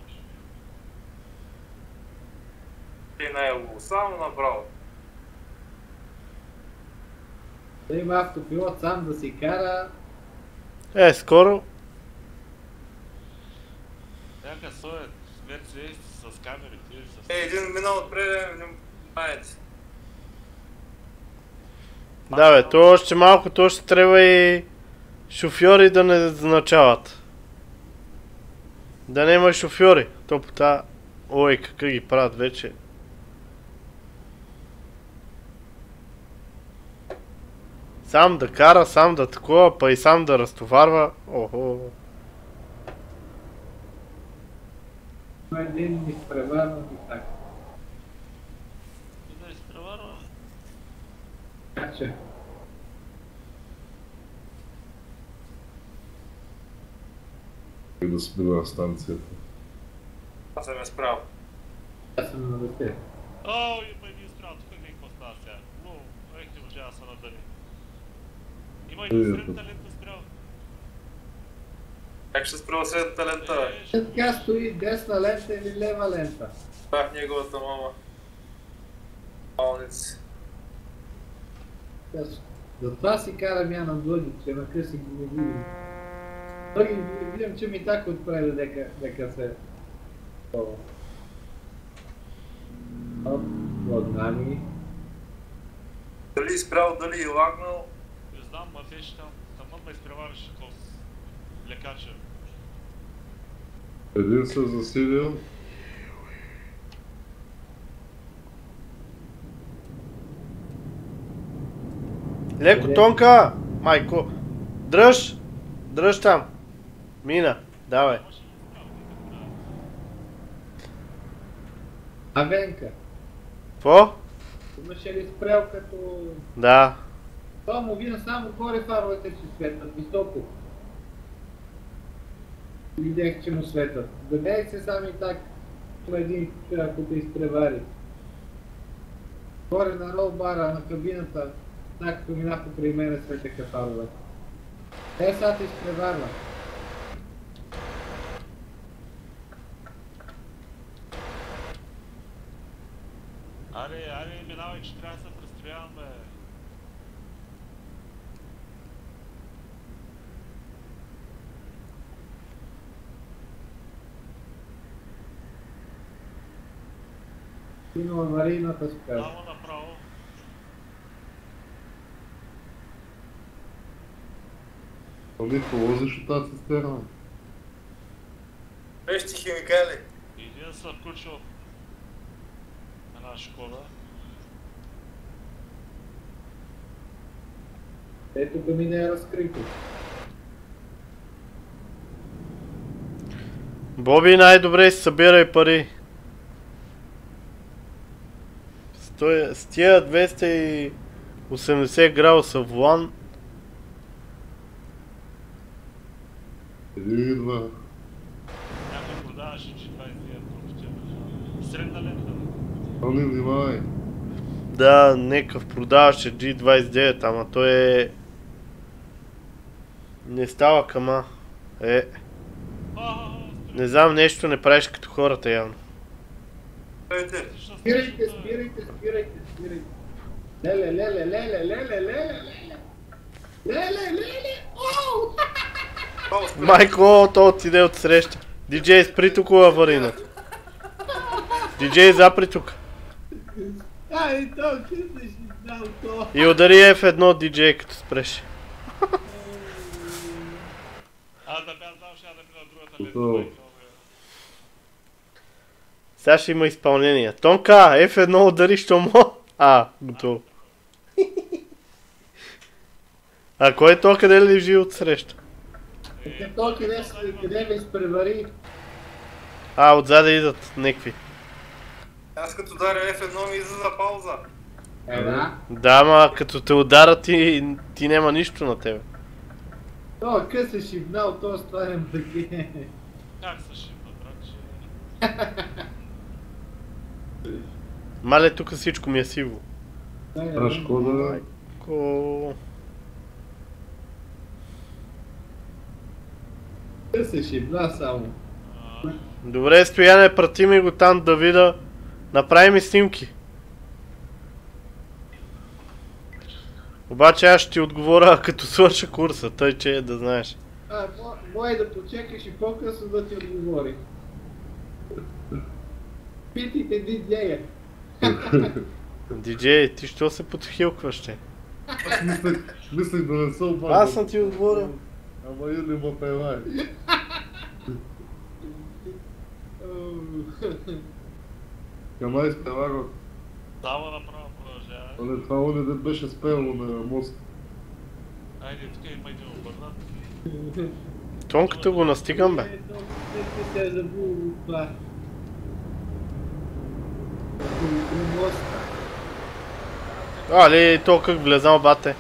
E: ти най-лово, само направо.
C: Да има автопилот сам да си кара.
B: Е, скоро.
D: Някакъв съвет, версия с камерите или с...
E: Е, един минал отпред, внимайте.
B: Да бе, то още малко, то ще трябва и шофьори да не назначават. Да не има шофьори. То по та... Ой, какъв ги правят вече. Сам да кара, сам да такова, па и сам да разтоварва. Охо.
C: Има един изпреварван и така.
D: И да изпреварва.
C: Така че.
A: И да спира на станцията.
E: Аз съм я справил.
C: Аз съм на дете.
D: О, има един спрял, тук не какво става сега. Но, ех ти може да се надали. Има един сред талент да спрял.
E: Как ще спрял сред талента, бе?
D: Е, ще-
C: Така стои десна лента или лева лента.
E: Бах неговата мама. Малница.
C: Аз- Затова си карам я на длъги, че на къси ги не видим. Длъги видим, че ми така отправи дека, дека се... Това. Оп, лагнани.
E: Дали изпрял, дали и лагнал.
D: Не знам, ма беше там. Там ме изпреварваше кос. Лекача.
A: Един се засилил.
B: Леко, тонка! Майко! Дръж! Дръж там! Мина! Давай!
D: Имаше ли спрял? Никак да.
C: Авенка.
B: Какво?
C: Имаше ли спрял като...
B: Да.
C: Това му вина само горе фаровете си светят, високо. Видях, че му светят. Забей се сами так, има един човек, ако те изпревари. Горе на ролбара, на кабината, так като мина покрай мене светеха фарове. Те сега те изпреварва.
D: Аре, аре, минавай, че трябва да се престроявам, бе.
C: Има аварийната спрял.
D: Само направо.
A: Ами, полозиш от тази цистерна.
E: Вещи химикали.
D: Един се включил една Шкода.
C: Ето да ми не е разкрито.
B: Боби, най-добре си събирай пари. Стоя, с тия двеста и осемдесет градуса волан.
A: Един идва.
D: Някой продаваше Джи двайсет и девет профитира. Средна лента.
A: Ами, внимавай.
B: Да, некъв продаваше Джи двайсет и девет, ама той е... Не става кама. Е, не знам, нещо не правиш като хората явно.
E: Дойте.
C: Спирайте, спирайте, спирайте, спирайте. Леле, леле, леле, леле, леле, леле. Леле, леле, оу!
E: Много спрял.
B: Майко, то отиде от среща. Диджей, спри тук аварийната. Диджей, запри тук.
C: Ай, то, ти си знал то.
B: И удари еф едно, диджей, като спреш.
D: Аз да бях знал, ще да мина другата лента.
A: Готово.
D: майка, бе.
B: Сега ще има изпълнение. Тонка, еф едно удари, що му? А, готово. А кой е то, къде лежи отсреща?
C: Е, то къде, къде ме изпревари?
B: А, отзаде идат некви.
E: Аз като ударя еф едно ми излиза пауза.
C: Е, да.
B: Да, ама като те ударят ти, ти няма нищо на тебе.
C: То къс е шибнал, то стварен бъке.
D: Как се шипна, братче?
B: Мале, тук всичко ми е сиво.
A: А Шкода...
B: Ко...
C: Къс е шибна само.
B: Добре, Стояне, прати ми го там да видя. Направи ми снимки. Обаче аз ще ти отговоря като свърша курса, тъй че да знаеш.
C: А, мой да почекаш и по-късно да ти отговори. Питайте диджея.
B: Диджей, ти що се подхилкваш, че?
A: Аз мислех, мислех да не се обаждам.
B: Аз съм ти отговорил.
A: Ама или ма певай. Кама изпеваро.
D: Само направо продължавай.
A: Але това оне да беше спело на мост.
D: Айде, тук има един обърнат.
B: Тонката го настигам, бе.
C: Не се е забул това. По моста.
B: Али, то как влезнал, бате.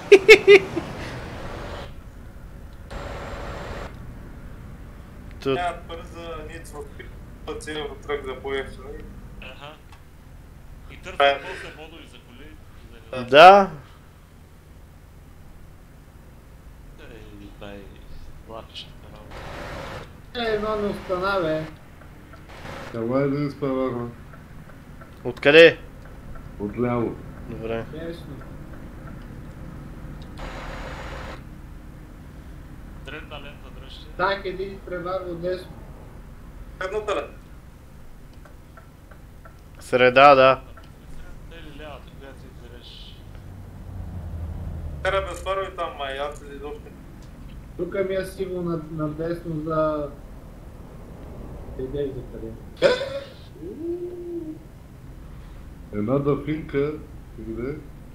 B: Тут...
E: Нямат пари за ниц в целия тръг за по-ефтино.
D: Аха. И
E: Е.
D: търсят после модули за коли. за не-
B: Да.
D: Ей, дай, лапишната работа.
C: Е, едно не остана, бе.
A: Кама да изпеваро.
B: Откъде?
A: Отляво.
B: Добре.
C: Честно.
D: Средна лента дръжте.
C: Так, един преварва десно.
E: Едната ли?
B: Среда, да.
D: Средната или лявата, която си избереш.
E: Кара без фарове там, май, аз или изобщо.
C: Тук ми е сиво на, на десно за... Къде и за къде?
A: Една дафинка. Къде?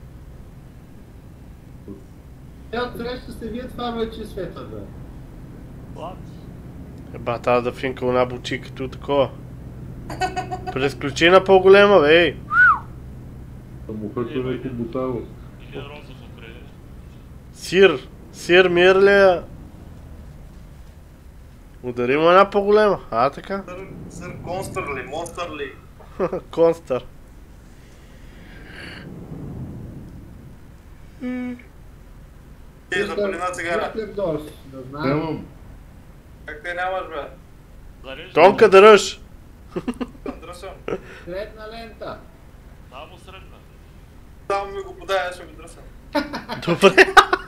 C: Те отсреща се вие това вече света, бе.
D: Лад.
B: Еба, тази да финка една бучи като такова. Пресключи на по-голема, бе, ей.
A: Самохъто е неко бутало.
D: Или розов определен.
B: Сир. Сир мирлия. Удари му една по-голема. А, така?
E: Сър, сър Констър ли, Монстър ли?
B: Констър.
E: Ти запали една цигара.
C: Мистер Дорс, да знаем.
A: Нямам.
E: Как те нямаш, бе?
D: Зарежда.
B: Тонка дръж.
E: Дръсвам.
C: Средна лента.
D: Само средна.
E: Само ми го подай, аз ще го дръсвам.
B: Добре.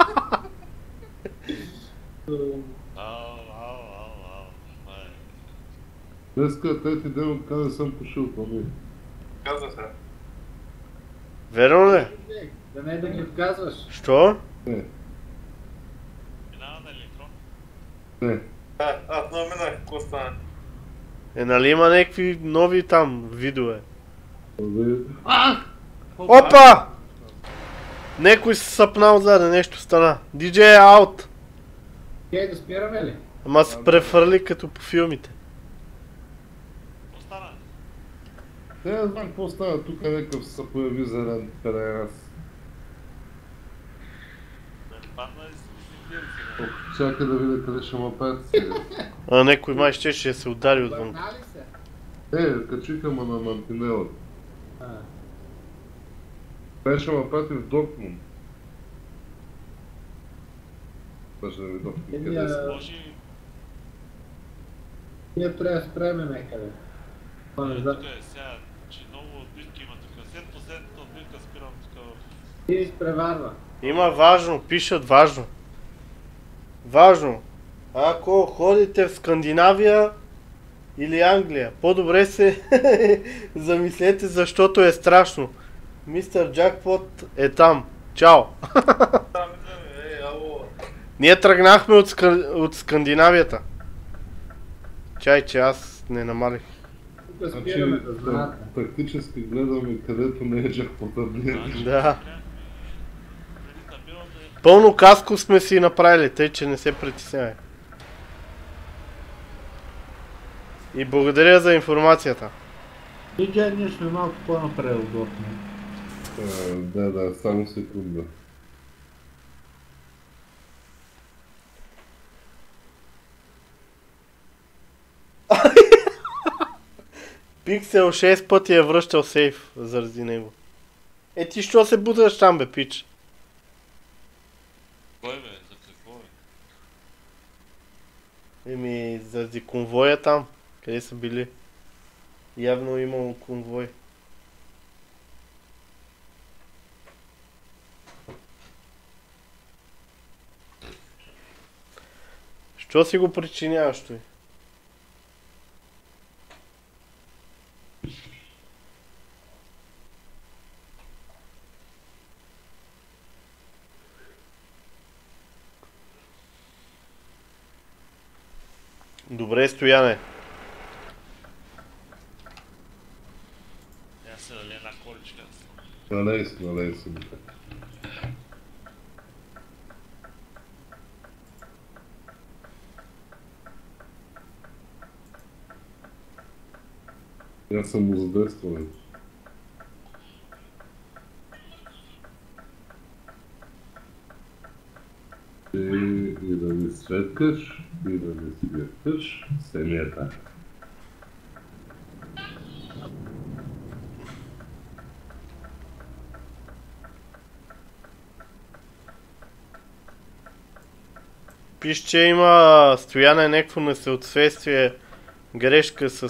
D: Ау, ау, ау, ау. Май.
A: Днеска трети ден откъде съм пошил, Томи.
E: Казва се.
B: Верно ли?
C: Да не да ги отказваш.
B: Що?
A: Не,
D: Минава на електрон.
A: не.
E: А, аз много минах, какво стана?
B: Е, нали има някакви нови там видове?
A: Томи.
B: Опа! Некой се съпнал заде, нещо стана. Диджей е аут.
C: Кей, да спираме ли?
B: Ама се префърли като по филмите.
D: Остана.
A: Не, не знам какво става, тук някакъв се появи зелен перераз.
D: Да падна и си си
A: Чакай да видя къде ще ма пет сега.
B: А некой май ще ще се удари отвън.
C: Върнали се?
A: Е, качиха ма на мантинелата.
C: А,
A: Беше ма прати в Дортмунд. Беше да ви Дортмунд
C: Еми,
A: къде
C: а-
A: са.
D: Може
C: ние трябва да спреме някъде. Това не
D: и
C: знам.
D: тук е сега, че много отбивки има тук. седем процента отбивка спирам тук.
C: Ти изпреварва.
B: Има важно, пишат важно. Важно. Ако ходите в Скандинавия или Англия, по-добре се замислете, защото е страшно. Мистер Джакпот е там. Чао!
E: Там идваме, ей, ало.
B: Ние тръгнахме от, Ска... от Скандинавията. Чай, че аз не намалих.
C: да
A: Значи,
C: спираме да знаят.
A: так- тактически гледаме където не е джакпота днес.
D: Значи,
B: Да.
D: преди табелата е
B: Пълно каско сме си направили, тъй че не се притеснявай. И благодаря за информацията.
C: Диджей, ние сме малко по-напред удобно.
A: А, да, да, само секунда.
B: Пиксел шест пъти е връщал сейф заради него. Е ти що се буташ там бе, пич?
D: кой бе, за какво бе?
B: Еми, заради конвоя там, къде са били. Явно имало конвой. Що си го причиняваш той? Добре, Стояне.
D: Тя се даде една количка.
A: Налей се, налей се. Аз съм му задействан. И, и да ми светкаш, и да ми светкаш семета.
B: Пиш, че има Стояне някакво несъответствие, грешка с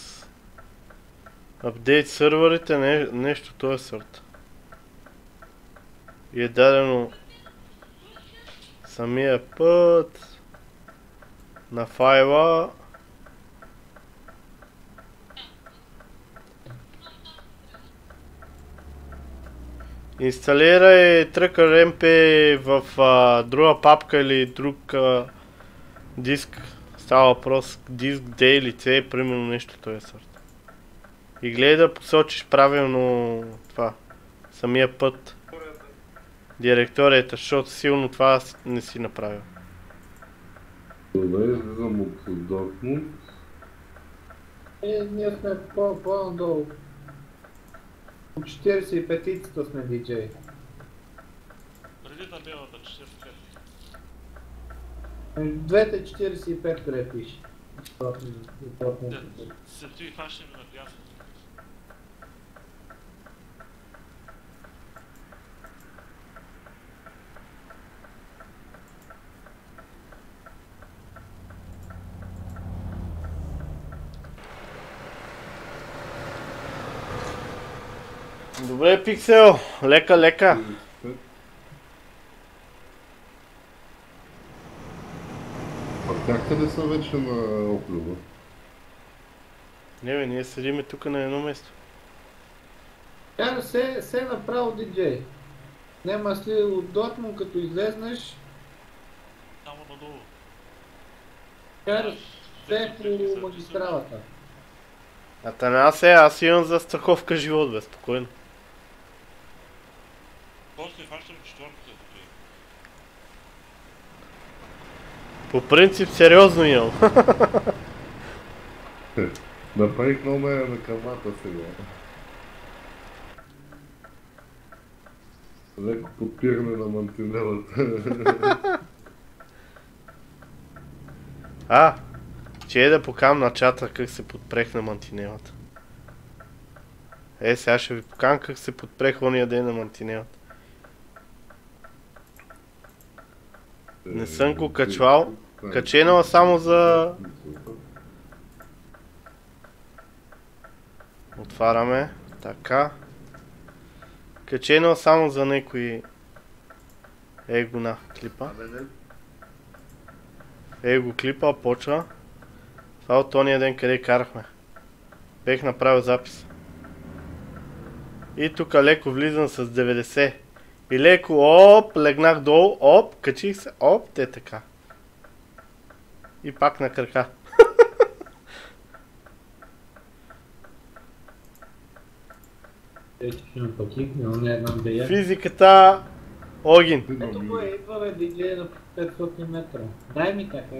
B: апдейт сървърите, не, нещо този сорт. И е дадено самия път на файла. Инсталирай Tracker ем пи в а, друга папка или друг а, диск. Става въпрос диск D или C, примерно нещо този сорт. И гледай да посочиш правилно това, самия път, директорията, защото силно това не си направил.
A: Добре, излизам от Dortmund.
C: Е, ние сме по- по-надолу. От четиридесет и петицата сме, диджей.
D: Преди табелата четиридесет и пет.
C: Между двете четиридесет и пет къде пише.
D: Се ти фашни ми на пясък.
B: Добре, Пиксел, лека, лека.
A: А тях къде са вече на Оклюва?
B: Не бе, ние седиме тук на едно место.
C: Тя се, се е направо диджей. Нема си от Дортмунд, като излезнеш,
D: Само надолу.
C: тя се е по магистралата.
B: Атанасе, аз имам застраховка живот, бе, спокойно.
D: После фащам четвъртата. бе.
B: По принцип, сериозно имам.
A: Направих номера на камата сега. Леко подпиране на мантинелата.
B: А, че е да покам на чата как се подпрех на мантинелата. Е, сега ще ви покам как се подпрех ония ден на мантинелата. Не съм го качвал. Каченала само за... Отваряме. Така. Каченал само за някои... Его на клипа. Его клипа, почва. Това от тония ден къде карахме. Бех направил запис. И тук леко влизам с деветдесет. И леко, оп, легнах долу, оп, качих се, оп, те така. И пак на крака.
C: Вече ще ме покикне, но не знам да я.
B: Физиката... Огин.
C: Ето го е, идва бе, диджей на петстотин метра. Дай ми така.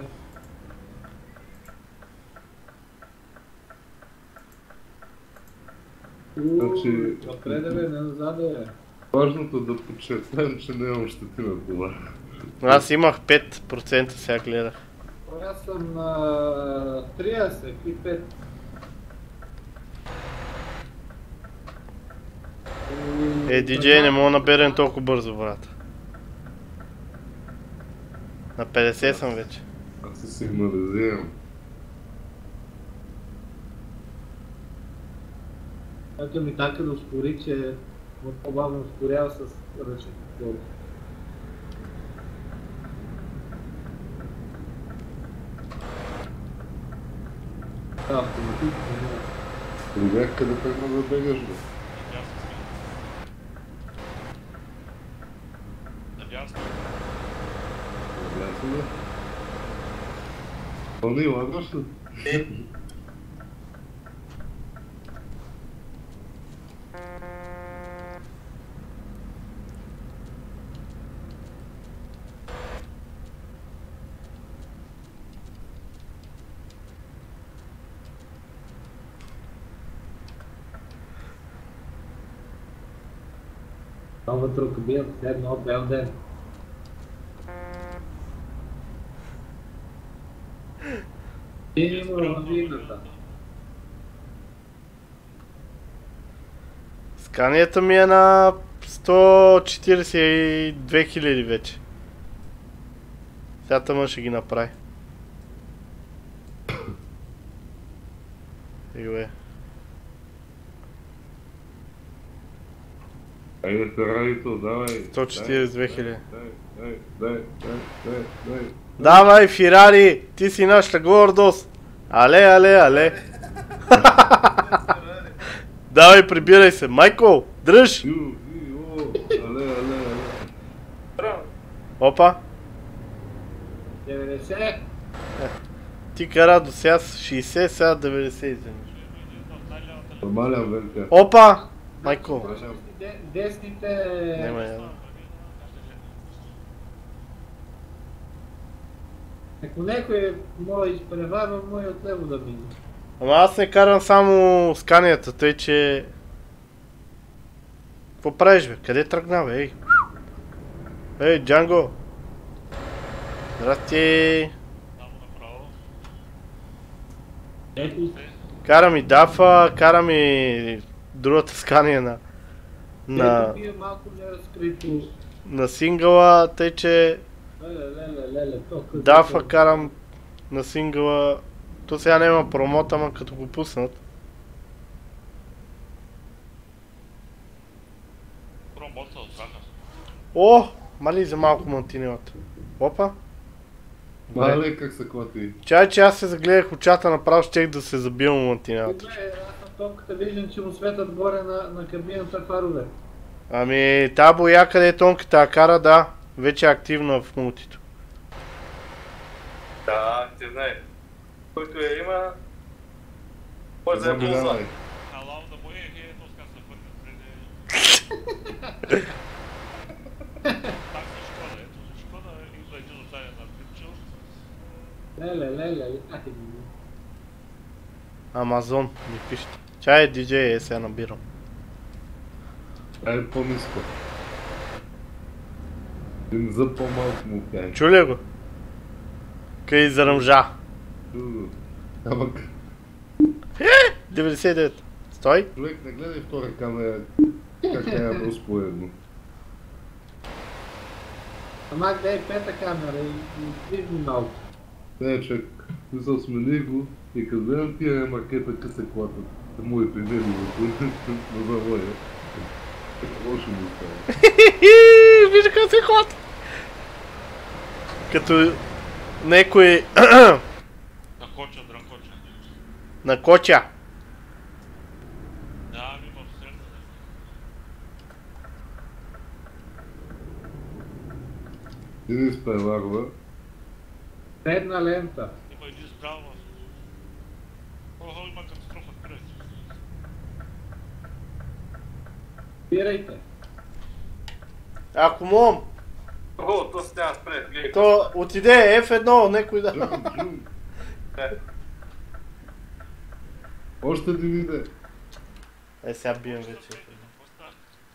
A: Значи-
C: Напреде бе, не назад бе.
A: Важното да подчертаем, че нямам щети на това.
B: Аз имах пет процента, сега гледах.
C: Аз съм на тридесет и пет.
B: Е, диджей, не мога да наберем толкова бързо, брат. На петдесет съм вече.
A: Аз се сигнализирам.
C: Ето ми така да ускори, че по-бавно ускорява с ръчната скорост. Да, автоматично не.
A: Видях къде тръгна да бегаш, бе.
D: Надясно.
A: Надясно, бе. Пълни, лагаш ли?
C: Това тръка бия едно бел ден. И има лавината.
B: Сканията ми е на сто четиридесет и две хиляди вече. Сега тъмън ще ги направи. Игре.
A: Айде, Ферарито, давай.
B: сто четиридесет и две хиляди.
A: Дай, дай, дай, дай, дай, дай.
B: Давай, Ферари! Ти си нашата гордост! Але, але, але! Давай, прибирай се! Майко, дръж!
A: Ю, ю, о, але, але, але.
B: Опа!
C: деветдесет.
B: Ти кара до сега с шейсет, сега деветдесет изведнъж.
A: Нормален велика.
B: Опа! Майко!
C: Де- Десните...
B: Нема я.
C: Ако някой може да изпреварва, може отлево да мине.
B: Ама аз не карам само сканията, тъй че... Какво правиш, бе? Къде тръгна, бе? Ей! Ей, Джанго! Здрасти!
D: Само направо.
C: Ето,
B: Карам и дафа, карам и другата скания на... На,
C: ето бие малко неразкрито.
B: на сингъла, тъй че...
C: Леле, леле, леле, толкова...
B: Дафа карам на сингъла. То сега няма промота, ама като го пуснат.
D: Промота отваха.
B: О! Мали за малко мантинелата. Опа!
A: Мале, как се клати.
B: Чай, че аз се загледах очата, направо щех да се забия му мантинелата.
C: Добре, аз на топката виждам, че му светят горе на, на кабината фарове.
B: Ами, та боя къде е тонката а кара, да. Вече е активна в мултито.
E: Да, ти знае. Който я има, може да я ползва.
A: Забелявай.
D: Алао да му е, е, то ска се пърне преди... Так за Шкода, ето за Шкода, идва един от тая на Крипчо.
C: Леле, леле, ай,
B: Амазон, ми пишете. Чай, диджей, е, сега набирам.
A: Ай, по-ниско. Един зъб по-малко му кай.
B: Чули го? Къй заръмжа.
A: Чудо. Ама к-
B: деветдесет и девет. Стой.
A: човек не гледай втора камера, как е успоредно.
C: ама дай пета камера и и вижди малко.
A: Не, човек, мисъл смени го и като гледам тия маркета къса колата, да му е придели на завоя. Какво ще му става?
B: Вижда как се хвата. Като некой
D: На коча, дракоча.
B: на коча.
D: Да, ми има в средата.
A: Ти не изпреварва.
C: Предна лента.
D: Има един справа. Охо, има катастрофа вперед.
C: Спирайте.
B: Ако мом,
E: О, то се няма спре. Гледай.
B: то отиде еф едно, некой да...
A: Джум, джум.
E: Е,
A: Още един иде.
B: Е, сега бием вече.
D: Какво става?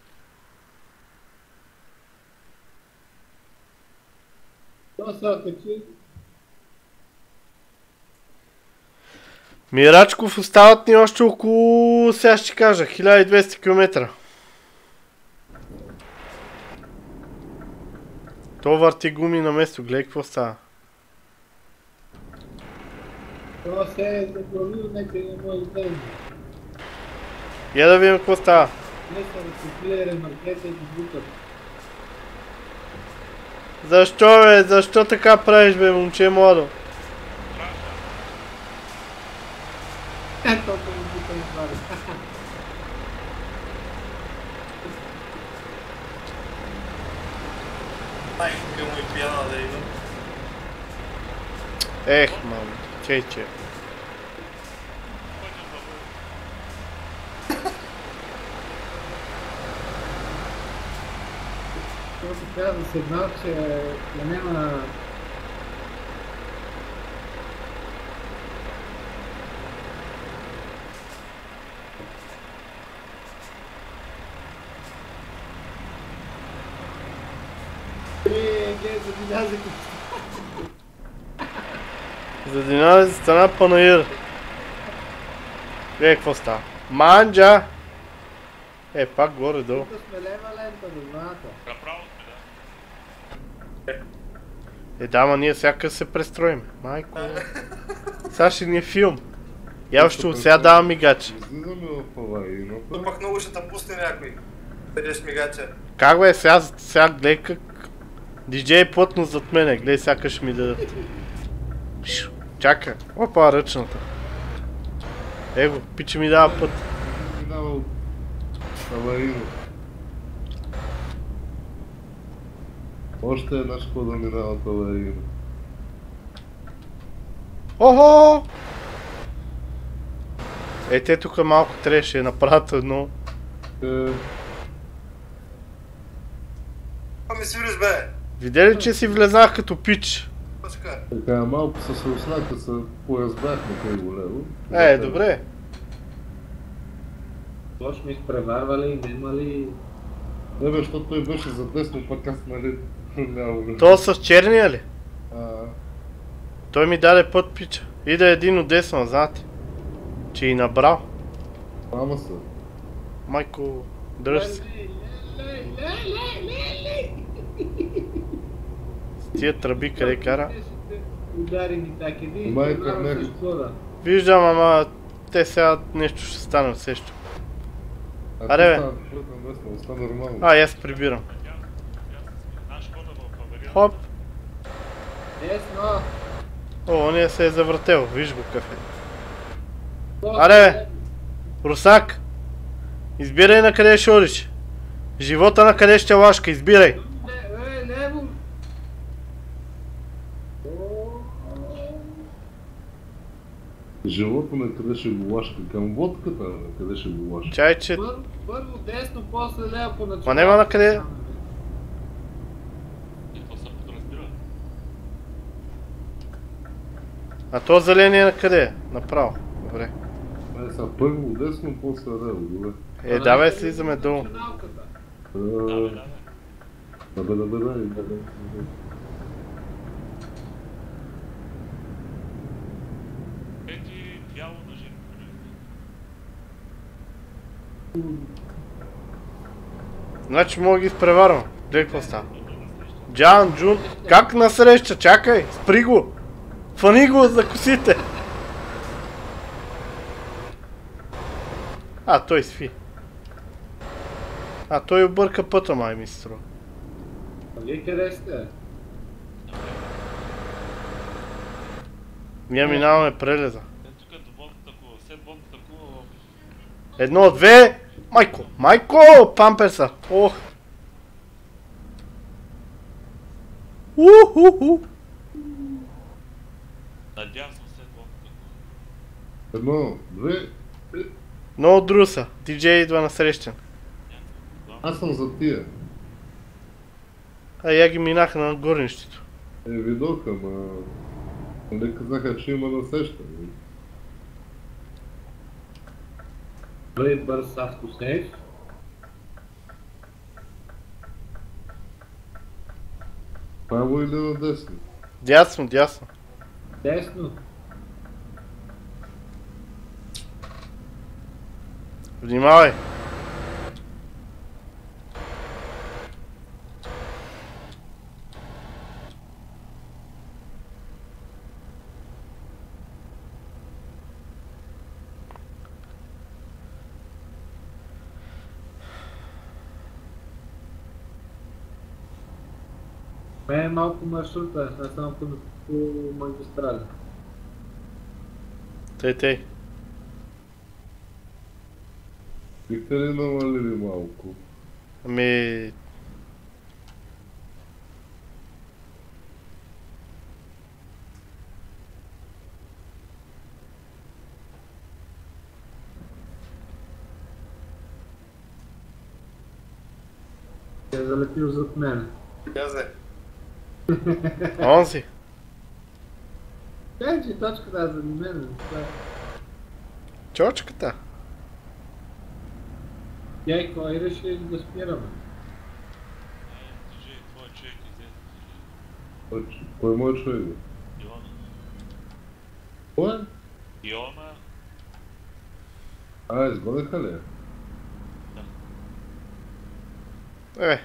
C: То са качи.
B: Мирачков, остават ни още около, сега ще кажа, хиляда и двеста километра. То върти гуми на место, гледай какво става.
C: То се е заглавил, нека не може да е.
B: Я да видим какво става.
C: Не са рециклира ремаркета и ги бутат.
B: Защо бе, защо така правиш бе, момче младо?
C: Ето, то ми бута и твари.
E: майка му и пияна да идва.
B: Ех, мам, чече.
C: Защото каза сигнал, че я няма... Е, гледай, за диназика.
B: За диназия стана панаир. Гледай какво става. Манджа! Е, пак горе-долу.
C: Тук сме лева лента, да знаете.
D: Направо сме, да.
B: Е, да, ма ние сякаш се престроим. Майко. Сега ще ни е филм. Я ще от сега давам мигаче.
A: Излизаме в аварийната.
E: То пък много ще те пусне някой. Дадеш мигача.
B: Как бе, сега, сега гледай как... Диджей плътно зад мене, гледай сякаш ще ми дадат. Пшу, чакай, опа ръчната. Его, пича ми дава път.
A: Минава от аварийната. Още една Шкода минава от аварийната.
B: Охо! Е, те тук малко трябваше да направят едно.
A: Е,
E: Това ми свириш бе.
B: Видели, че си влезнах като пич?
E: Точка.
A: така, малко с руснака се поразбрахме кой го лево.
B: Е, добре.
C: Точно ми изпреварвали, нема ли...
A: Не бе, защото той беше за десно, пък аз нали няма време.
B: То с черния ли?
A: А,
B: Той ми даде път пича. Иде един от десно, знаете. Че и набрал.
A: мама са.
B: Майко, дръж се.
C: Лей, лей, лей, лей, лей!
B: С тия тръби къде кара.
C: Удари ми так, един
A: Майка
C: изпреварва
A: него.
C: с Шкода.
B: Виждам, ама те сега нещо ще стане усещам.
A: Ако
B: Аре, бе.
A: става път на десно, остана нормално.
B: А, и аз прибирам.
D: Наш Шкода в авария.
B: Хоп.
C: Десно!
B: О, ония се е завъртел, виж го кафе.
C: После-
B: Аре, бе. Русак! Избирай на къде ще одиш. Живота на къде ще лашка, избирай.
C: Ле- Е, лево! О,
A: Живота на къде ще го лашка? Към водката, на къде ще го лашка?
B: Чай, че...
C: Първо, първо десно, после лево по начало.
B: Ма нема на къде.
D: И то се подразбира.
B: А то зеление на къде е? Направо. Добре.
A: Е, сега първо десно, после лево, добре.
B: Е, давай слизаме долу.
C: Националката.
A: Е,
D: Да, бе, да, бе.
A: Да, да, да, да, да, да.
D: Пети бяло на жени.
B: Значи мога да ги изпреварвам. Гледай какво става. Джан, Джун, как насреща? Чакай, спри го! Фани го за косите! А, той сви. А, той обърка пътя, май ми се струва.
C: А вие къде сте?
B: Ние минаваме прелеза.
D: Е, тук е до водната кула. След водната кула в...
B: Едно, две... Майко! Майко! Памперса! Ох! Уху!
D: Надясно след водната кула.
A: Едно, две,
B: Много друса. Диджей идва на срещен.
D: Някакво.
A: Аз съм за тия.
B: А я ги минаха на горнището.
A: Е, видоха, ма... Нали казаха, че има насеща.
C: Бъде бърз автосейв.
A: Право или надесно?
B: Дясно, дясно.
C: Десно.
B: Внимавай.
C: Ме е малко маршрута, аз съм по, по магистрали.
B: Тъй, тъй.
A: Бихте ли намалили малко?
B: Ами...
C: Е залетил зад мен.
E: Язе.
B: Онзи.
C: Тя че точката е зад мен. това е.
B: Чочката.
C: Тя и кой реши да спираме?
D: Ай, движи, твой човек излезе.
A: Кой- Кой може човек?
D: Иона.
A: Кой?
D: Иона.
A: А, изгониха ли?
B: Е.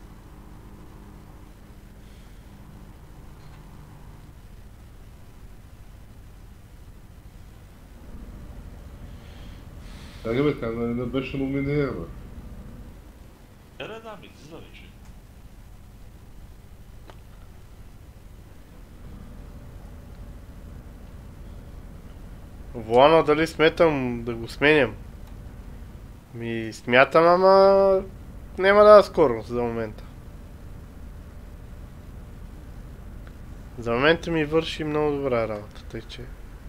A: Как бе, тя нали не беше номинирана?
D: Е, не знам, излиза вече.
B: Влана дали сметам да го сменям? Ми смятам, ама... Няма да е скоро за момента. За момента ми върши много добра работа, тъй че...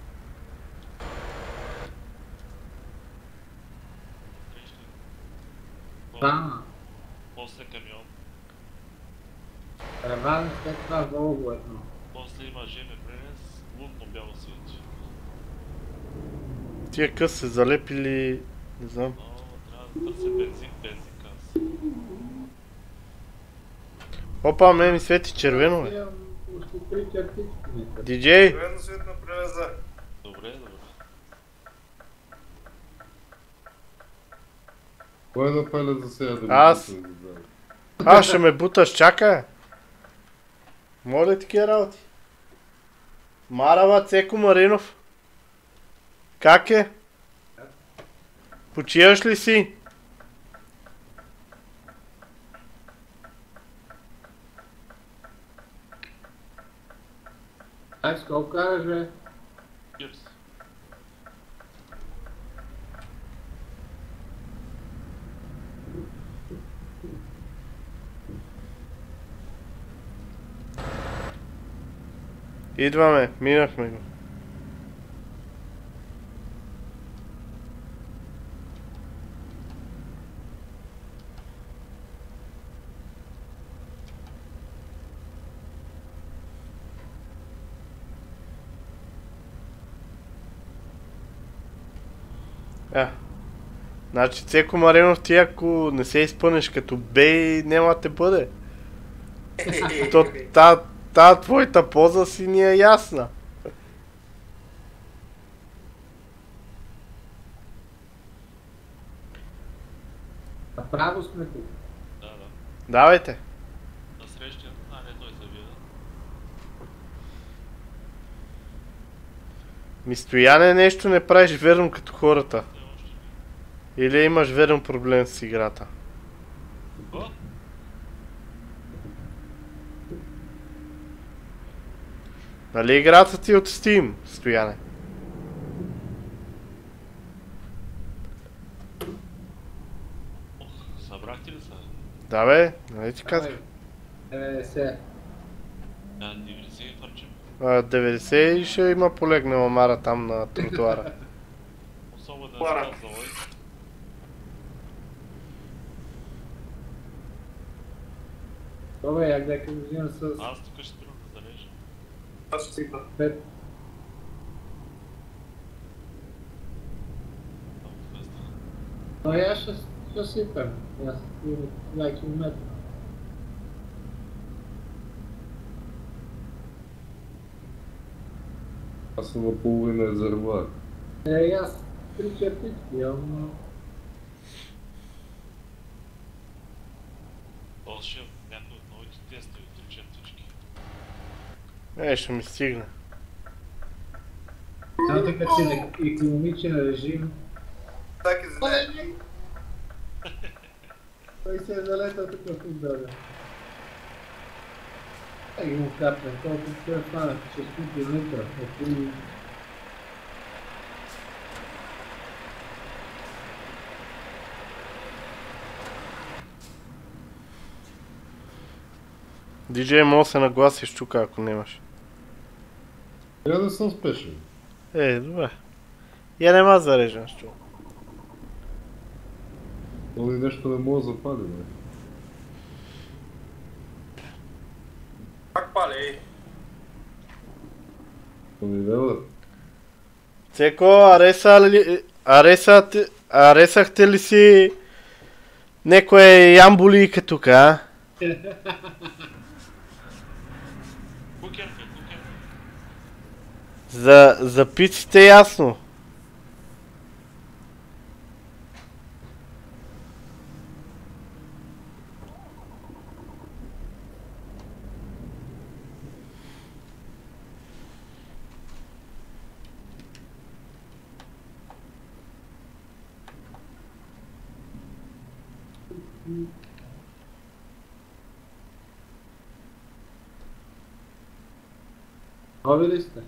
D: Среща.
C: Да,
D: После камион.
C: реван след това Волго едно.
D: После има жеме пренес. Лунно бяло свече.
B: Тия къс се залепили... Не знам.
D: Но трябва да търся бензин, бензин каз.
B: Опа, ме ми свети червено, бе.
C: Имам още три чертички някъде.
B: Диджей!
E: Червено светно прелеза.
D: Добре, добре.
A: Кой е напаля за сега да го
B: Аз.
A: пусне да знае?
B: А, ще ме буташ, чакай! Моля такива работи. Марава, Цеко Маринов. Как е? Почиваш ли си?
C: Ай, с колко караш, бе?
D: Чирс.
B: Идваме, минахме го. А. Значи Цеко Маринов, ти ако не се изпънеш като бей, няма да те бъде. То, та, та твоята поза си ни е ясна.
C: Направо сме тук.
D: Да, да.
B: Давайте.
D: На среща. А, не, той се вие.
B: Ми Стояне нещо не правиш верно като хората.
D: Не, още не.
B: Или имаш верен проблем с играта.
D: Какво?
B: Нали играта ти е от Steam, Стояне?
D: Ох, събрахте ли са?
B: Да бе, нали ти казах?
C: деветдесет.
D: Да, деветдесет и хвърчим.
B: А, деветдесет и ще има полегнала Мара там на тротуара.
D: Особено
E: Пара.
D: да завой.
C: Добре, як да към взимам с
D: Аз тук ще тръгна да зарежа.
E: Аз ще сипна.
C: пет.
D: Много вместо.
C: Но и аз ще, ще сипам. Аз имам два километра.
A: Аз съм на половина резервуар.
C: Е, аз три чертички имам, но...
D: Полша, някой от новите тестове, три чертички.
B: Е, ще ми стигне.
C: Само така че на икономичен режим...
E: Всеки знае.
C: Той се е залетал тук в отдолу. Е, ги му капнем, колко ще фанах, че скупи литра. Около...
B: Диджей, мога да се нагласиш тук, ако нямаш.
A: Я да съм спешен.
B: Е, добре. Я нема да зареждам с чул.
A: Но и нещо не мога да запали, бе.
E: Пак пали.
A: Помидела.
B: Цеко, ареса ли... Аресате... Аресахте ли си... Некое ямбулийка тук, а?
D: Кукерка, кукерка.
B: За, за пиците ясно.
C: Готови ли сте?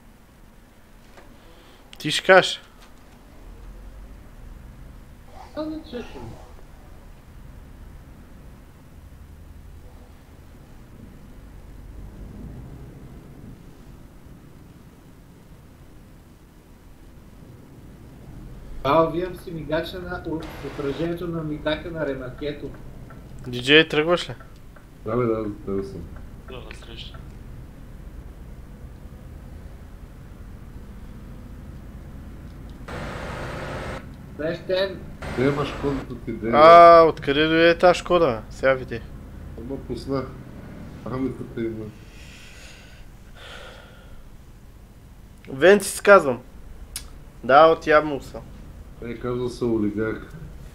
B: Ти ще кажеш.
C: Аз да чекам. А, вием си мигача на от- отражението на мигака на ремаркето.
B: Диджей, тръгваш ли?
A: Да, бе, да, за тебе съм.
D: Да, насреща.
C: Срещен!
A: Те имаш кодото ти ден.
B: А, откъде дойде тази Шкода? Сега види.
A: Ама познах. Паметата има.
B: Венци си казвам. Да, от Ябмул съм.
A: Е, казва се олигарх.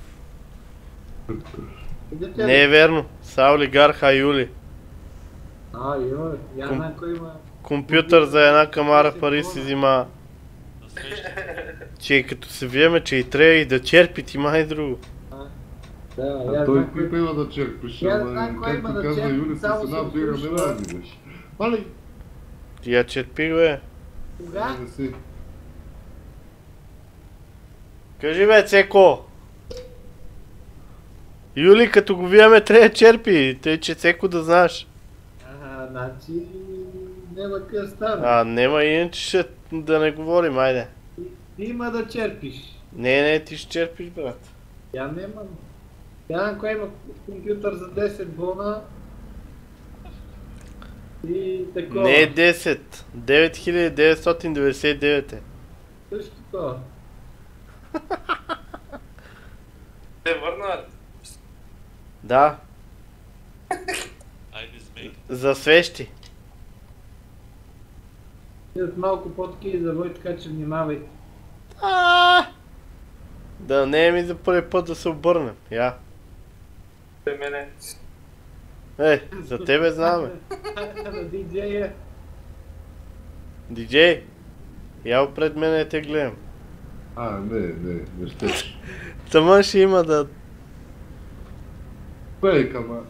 C: Идете
B: Не е верно. Са олигарха Юли.
C: А, йой, я
B: Ком-
C: знам кой има...
B: Компютър за една камара пари си взима.
D: Насреща.
B: Че и като се виеме, че и трябва и да черпи, ти май друго.
C: Да,
A: А
C: я
A: той
C: знам
A: пипа
C: кой...
A: има да черпиш,
C: Я
A: ама
C: знам кой има
A: както
C: да
A: каза
C: черпи,
A: Юли, с
C: само
A: една
C: се
A: бира не
C: обслужва.
A: разигаш. Мали!
B: Ти я черпи, бе.
C: Кога?
A: Не си.
B: Кажи, бе, Цеко. Юли, като го виеме, трябва да черпи. Тъй, че Цеко да знаеш.
C: Ага, значи... Няма къде стане.
B: А, нема иначе ще да не говорим, айде.
C: Ти има да черпиш.
B: Не, не, ти ще черпиш, брат.
C: Я нема. Я знам кой има компютър за десет бона. И такова.
B: Не е десет. девет хиляди деветстотин деветдесет и девет е.
C: Също такова.
E: Те върнат.
B: Да,
D: Айде, змейка.
B: за свещи.
C: Идат малко по-таки завой, така че внимавайте.
B: А, да не е ми за първи път да се обърнем. Я.
E: Те мене.
B: Е, за тебе знаме.
C: На диджея.
B: Диджей, я пред мене те гледам.
A: А, не, не, не ще.
B: Тъмън ще има да...
A: Бей, ама.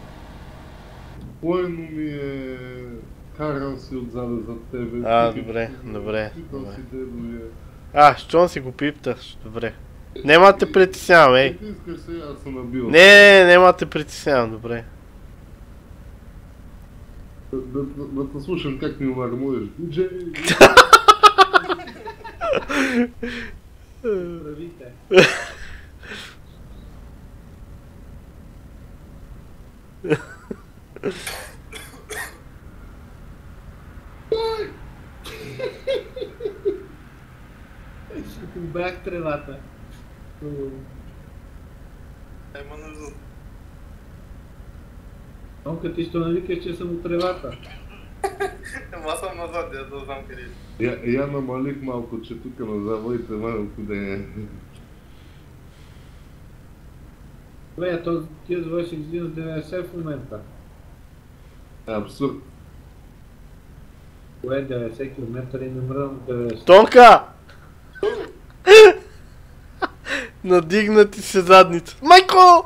A: Бойно ми е... Карам си отзаде за тебе.
B: А,
A: Ти-
B: добре, добре,
A: Питам
B: добре.
A: си дедо е.
B: А, щом си го пипташ, добре. Нема да те притеснявам, ей.
A: Ти искаш сега да се набивам.
B: Не, не, нема да те притеснявам, добре.
A: Да, да, да, да те слушам как ми мармуеш. Диджей!
C: Правите. Бях тревата.
E: Има нужда.
C: Онка, ти ще навикаш, че съм от тревата.
E: Ама аз съм назад, я да знам къде е.
A: Я, я намалих малко, че тук на заводите малко да е.
C: Бе, то ти звънш един с деветдесет в момента.
A: Абсурд.
C: Кое деветдесет километра и не мръдам деветдесет.
B: Тонка! Надигнати се задница. Майко!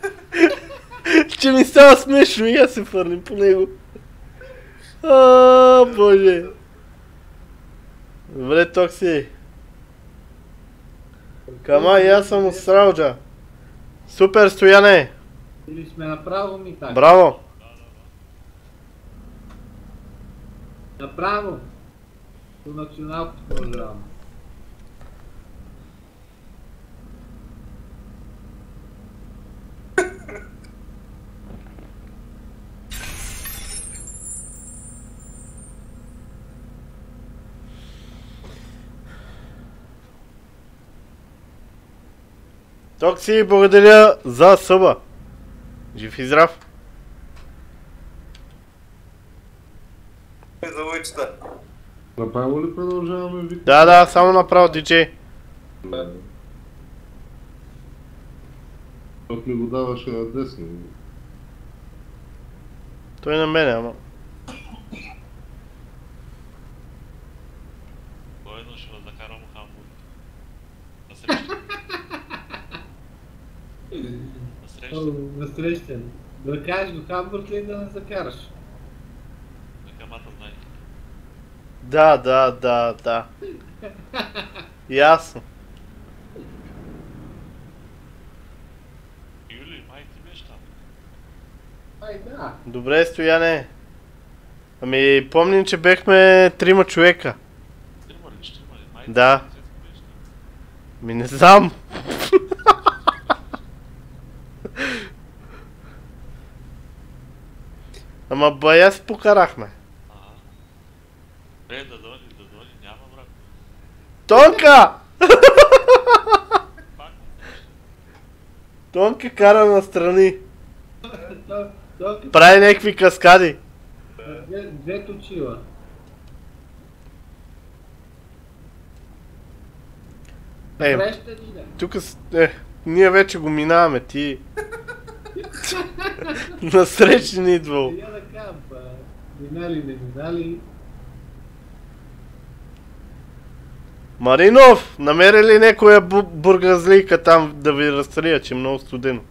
B: Че ми става смешно и аз се фърнем по него. Ааа, боже. Добре, Токси. Кама и аз съм от Срауджа. Супер, Стояне!
C: Или сме направо ми така?
B: Браво!
C: Направо! До националното продължаваме.
B: Токси, благодаря за съба. Жив и здрав.
E: И за лъчета.
A: Направо ли продължаваме, Вик?
B: Да, да, само направо диджей.
A: Тот ми го даваше надесно.
B: Той на мене, ама.
D: Воедно ще ме закарам в Хамбург. Насреща. Насреща.
C: Насрещен. Да кажеш до Хамбург ли да не закараш?
D: На камата знай.
B: Да, да, да, да. Ясно.
D: Юли, май ти беше там.
C: Ай да.
B: Добре, Стояне. Ами, помним, че бехме трима човека.
D: Трима ли, ще има ли? Май
B: Да.
D: ти беше там.
B: Ми не знам. Ама бая се покарахме.
D: Ага. Бе, да дойде, да дойде, няма брат.
B: Тонка!
D: Пак насреща.
B: Тонка кара настрани.
C: То- то-
B: Прави някакви каскади.
C: Две, две точила.
B: Е,
C: Среща ни да.
B: тук с... Е, ние вече го минаваме, ти... Насреща ни идвал.
C: Я да кампа. Минали, не минали.
B: Маринов, намери ли някоя бу- бургазлийка там да ви разтрия, че е много студено?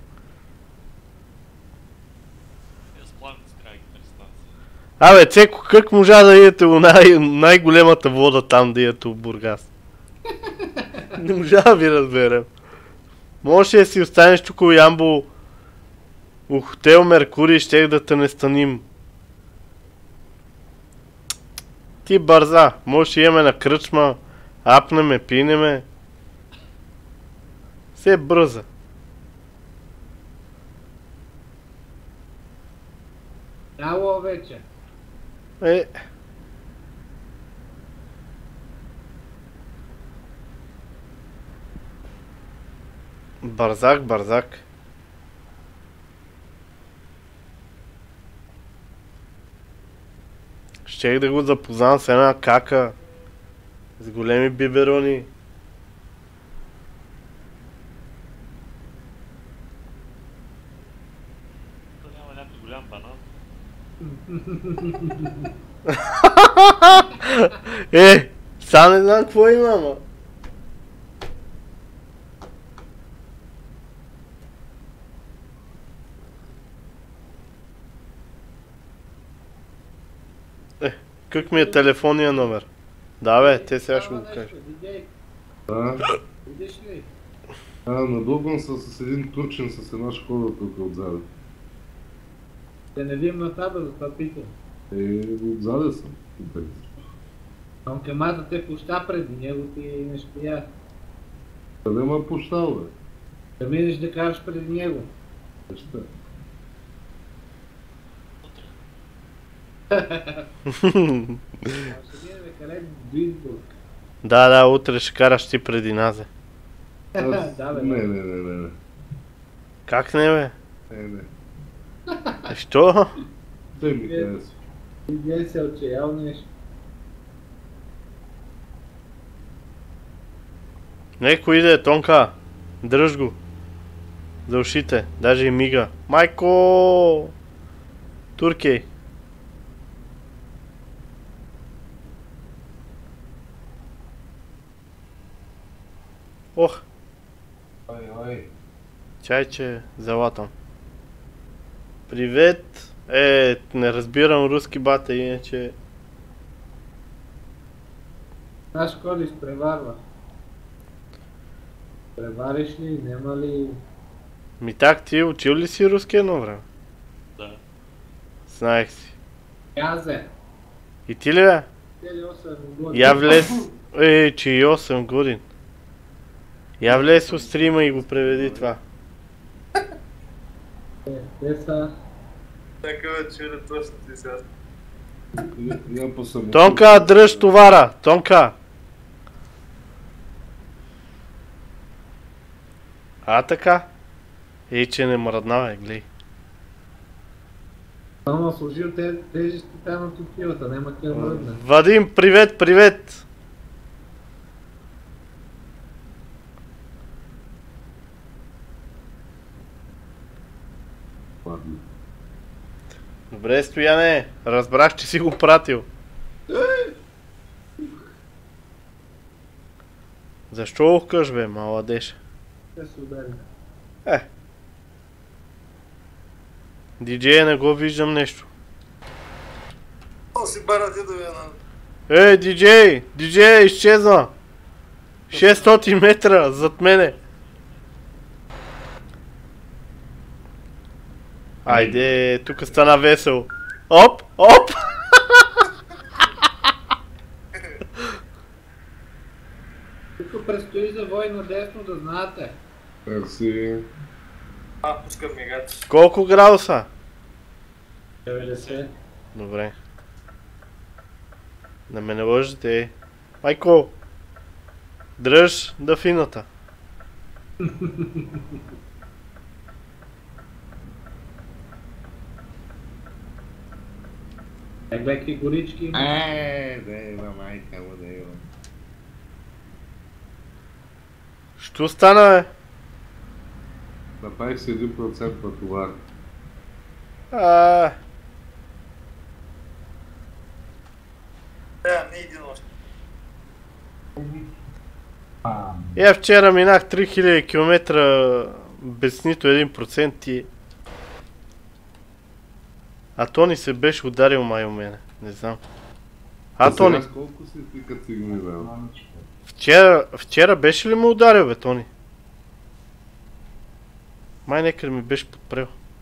D: Я с плавница трябва да ги представя.
B: Абе, Цеко, как можа да идете у най- най-големата вода там да идете в Бургас? Не можа да ви разберем. Може да си останеш тук у Ямбол, у хотел Меркурий, щех да те не станим. Ти бърза, може да имаме на кръчма, апнеме, пинеме. Все бърза.
C: Ало вече.
B: Е. Бързак, бързак. Щех да го запознам с една кака с големи биберони.
D: То няма някой голям банан.
B: Е, сега не знам какво има, ама. Е, как ми е телефонния номер? Да бе, те сега ще го
C: Става
B: кажа.
C: нещо, Видей,
A: Да.
C: видиш ли?
A: А, надълбан съм с един турчин с една шкода тук отзаде.
C: Да не видим на таба, за това питам.
A: Е, отзаде съм. Тук.
C: Он камата те пуща преди него ти не спия.
A: Къде ме пущал, бе?
C: Да минеш да караш преди него.
A: Неща.
D: Но
C: Ще видим къде Дуисбург.
B: Да, да, утре ще караш ти преди нас.
A: Аз...
C: Да, бе,
A: не,
C: да.
A: не, не, не, не.
B: Как не, бе?
A: Не, не.
B: Що?
A: Той ми харесва.
C: Вие се отчаял нещо.
B: Неко иде, Тонка. Дръж го. За ушите. Даже и мига. Майко! Туркей. Ох,
A: Ой, ой.
B: чайче, залатам. Привет! Е, не разбирам руски бата, иначе...
C: Наш Коли изпреварва. Превариш ли, нема ли?
B: Ми так, ти учил ли си руски едно време?
D: Да.
B: Знаех си.
C: Язе.
B: И ти ли бе?
C: Цели осем години.
B: Я влез... Ей, че и осем годин. Я влез в стрима и го преведи това.
C: Е, Те са...
E: Нека вече точно ти сега.
A: Я, я по само...
B: Тонка, дръж товара! Тонка! А така? Ей, че не мръдна, бе, глей.
C: Само служил те тежести там на топилата, няма къде мръдна.
B: Вадим, привет, привет!
A: Ладно.
B: Добре, Стояне, разбрах, че си го пратил. Защо ухкаш, бе, маладеш?
C: Те се удари.
B: Е. Диджея, не го виждам нещо.
E: О, си бара дедове на...
B: Е, диджей! Диджей, изчезна! шестстотин метра зад мене. Айде, тук стана весело. Оп, оп!
C: Тук предстои завой надесно, да знаете.
A: Мерси.
E: А, пускам мигачи.
B: Колко градуса?
C: деветдесет.
B: Добре. Да ме не лъжете, е. Майко! Дръж дафината.
C: Е, леки горички има.
A: Е, да има майка му, да има.
B: Що стана, бе?
A: Направих си един процент на товар.
B: А,
E: Да, не един още.
B: я вчера минах три хиляди километра без нито един процент и... А Тони се беше ударил май у мене. Не знам. А, Тони,
A: Сега с колко си ти като си го не знам?
B: вчера, вчера беше ли му ударил, бе, Тони? Май некъде ми беше подпрел.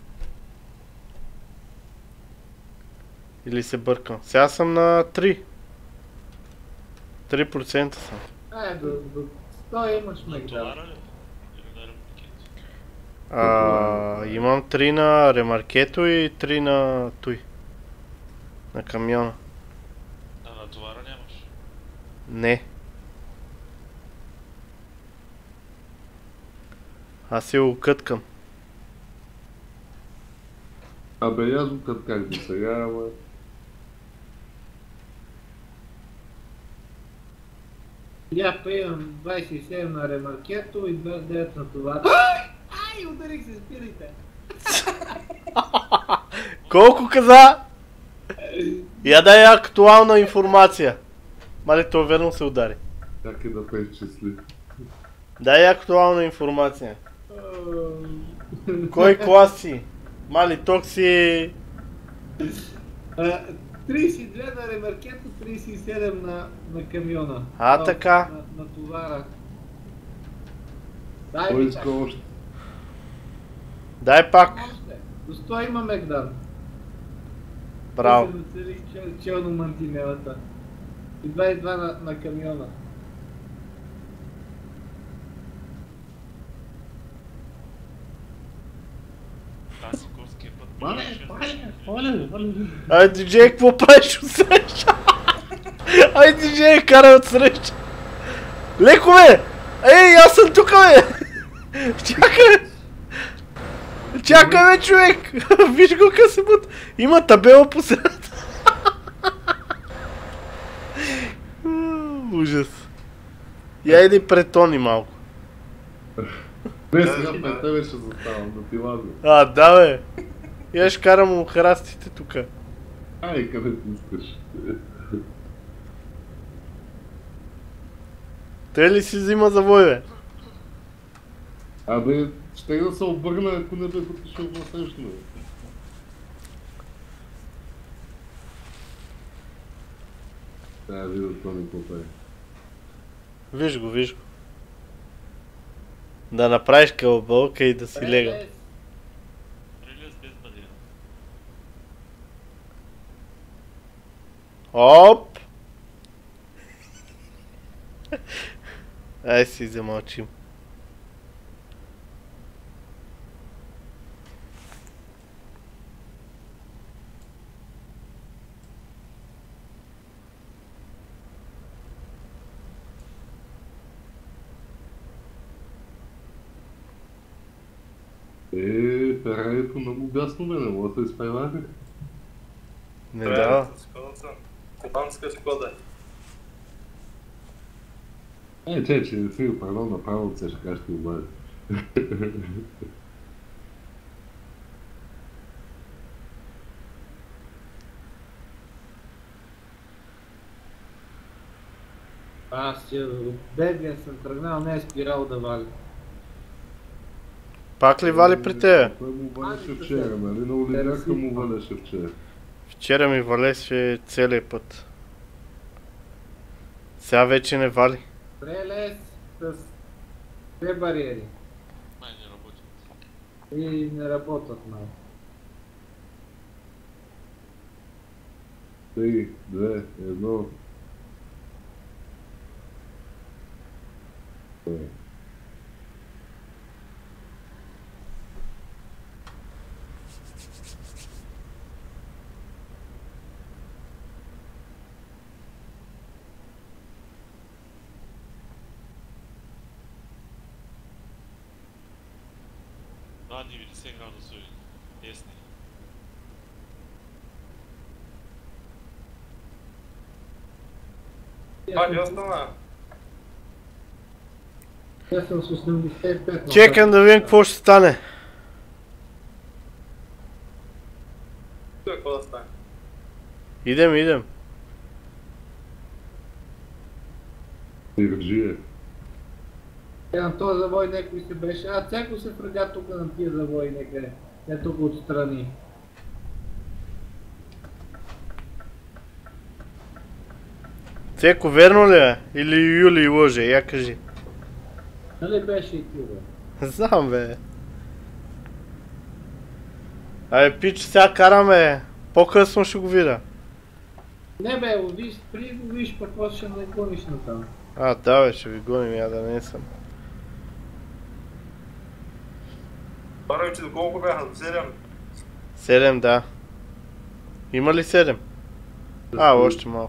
B: Или се бъркам. Сега съм на три. три процента съм.
C: Е, до, до сто имаш
D: На
C: мегдал.
D: товара ли? Или на ремаркет?
B: А, имам три на ремаркето и три на той. На камиона.
D: А на товара нямаш.
B: Не. Аз си го къткам.
A: Абе, аз го кътках до сега, ама...
C: Я приемам двайсет и седем на ремаркето и двайсет и девет на това. Ай! Ай, ударих се, спирайте!
B: Колко каза? Я дай актуална информация. Мали, той верно се удари.
A: Чакай да те изчисли.
B: Дай актуална информация. Кой клас си? Мали, ток си...
C: А, трийсет и две на ремаркето, трийсет и седем на, на камиона.
B: А,
C: На-
B: така.
C: На, на товара. Дай
A: Кой
C: ми
A: иска
C: чакай.
A: още?
B: Дай пак.
C: Още. До сто има Мегдан.
B: Браво.
C: Се нацелих чел, челно мантинелата. И двайсет и два на, на камиона.
D: Аз си коса Планинския път.
A: Мале, мале, мале, мале.
B: Ай, диджей, какво правиш отсреща? Ай, диджей, карай отсреща. Леко, бе! Ей, аз съм тука, бе! Чакай! Чакай, бе, човек! Виж го къде се бут. Има табела по средата. Ужас. Я иди пред Тони малко.
A: Не, сега пред тебе ще заставам, да ти лазя.
B: А, да, бе. Я ще карам му храстите тука.
A: Ай, къде ти искаш?
B: Те ли си взима завой, бе?
A: Абе, ще да се обърна, ако не бе отишъл в насрещно. Трябва да видя това ми какво прави.
B: Виж го, виж го. Да направиш кълбълка и да си легал.
D: Прелез без бариера.
B: Оп! Ай си замълчим.
A: Е, Ферарито много гасно, бе, не мога да се изпайва.
B: Не дава.
E: Кубанска Шкода.
A: Е, че, че не си го правил направо от сега ще ти обадя.
C: Аз ще от Белгия съм тръгнал, не е спирал да вали.
B: Пак ли вали при тебе?
A: Той му валеше вчера, нали? На Оливяка му валеше вчера.
B: Вчера ми валеше целият път. Сега вече не вали.
C: Прелез с две бариери
D: Май не работи.
C: и не работят малко.
A: Три, две, едно. Е.
D: два деветдесет градусови. Ясни.
E: Това не остана.
C: Аз съм с осемдесет и пет.
B: Чекам да видим какво ще стане.
E: Тук какво да стане?
B: Идем, идем.
A: Ирджия.
C: Е, на този завой някой се беше. А, всяко се врага тук на тия завой някъде. Не тук отстрани.
B: Цеко, верно ли е? Или Юли лъже? Я кажи.
C: Нали беше и ти, бе?
B: Знам, бе. Абе, пич, сега караме. По-късно ще го видя.
C: Не бе, го виж, при го виж, пък после ще не гониш натам.
B: А, да, бе, ще ви гоним, я да не съм.
E: Първо, че доколко бяха? До седем?
B: Седем, да. Има ли седем? А, още малко.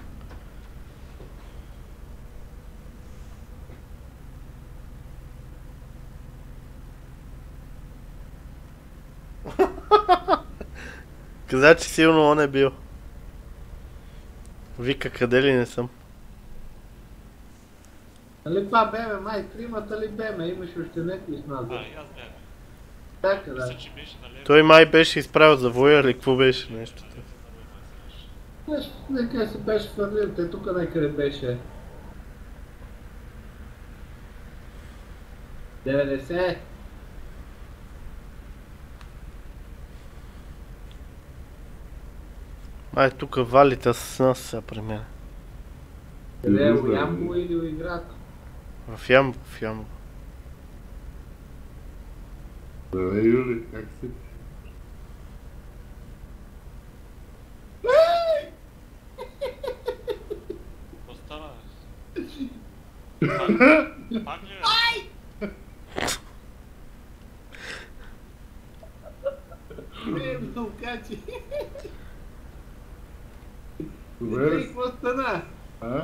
B: Каза, че силно он е бил. Вика, къде ли не съм?
C: Нали това беме, май, тримата ли беме, имаш още някой с нас.
D: А, и аз бях.
C: Така, да.
D: Мисля, че беше на лево.
B: Той май беше изправил завоя или какво беше нещо.
C: Нещо, нека се беше фърлил, те тук някъде беше. деветдесет.
B: Май тук валите с нас сега при мен.
C: Къде е, у Ямбо или у играта?
B: В Ямбо, в Ямбо.
A: Здравей, Юли, как си?
D: Какво става? Пак- Пак ли е?
C: качи.
A: Добре
C: Вижте
A: ли?
C: какво стана.
A: А?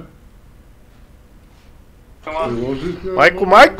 E: Ама,
A: Приложите...
B: Майко, майко!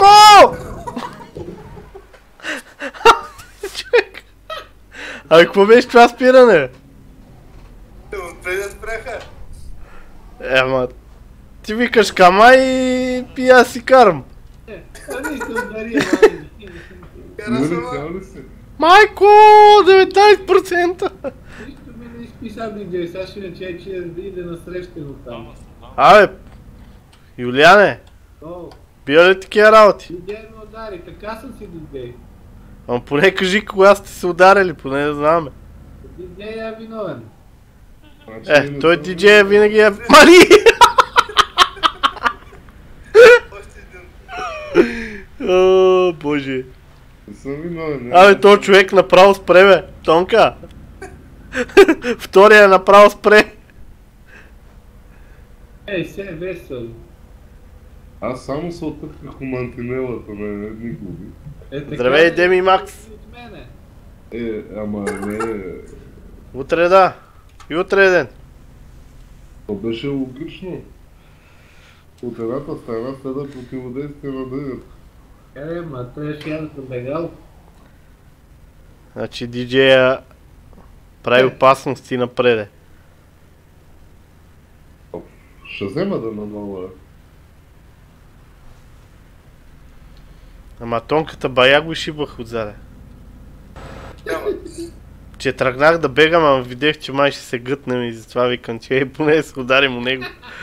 B: Чак. Абе, какво беше това спиране?
E: отпреди да спреха.
B: Ема, ти викаш кама и, и аз си карам.
C: Е, това не се удари, мали.
E: Кара
A: Юли,
E: сама.
A: цял ли си?
B: Майко, деветнайсет процента!
C: Нищо ми не изписа диджей, сега ще рече, че иде на срещено там.
D: Двама са, двама.
B: Абе, Юлиане,
C: О,
B: бия ли такива работи?
C: диджей ме удари, така съм си диджей.
B: Ама поне кажи кога сте се ударили, поне да знаме.
C: Диджей е виновен.
A: Значи,
B: Е,
A: не
B: той
A: съм-
B: диджея винаги е... Мари!
E: Още един.
B: О, боже.
A: Не съм виновен. не.
B: Абе, той човек направо спре, бе. Тонка. Втория направо спре.
C: Ей, се е весел.
A: Аз само се отърках у мантинелата на едни губи.
C: Е, така
B: Здравей,
C: е,
B: Деми Макс.
C: от мене.
A: Е, ама не...
B: Утре да. И утре е ден.
A: То беше логично. От едната страна следа противодействие на другата.
C: Е, ма, трябваше я да съм бегал.
B: Значи диджея прави опасности напреде.
A: Ще взема да намаля.
B: Ама тонката бая го шибах отзаде.
E: Няма.
B: Че тръгнах да бегам, ама видях, че май ще се гътнем и затова викам, че е, поне да се ударим у него.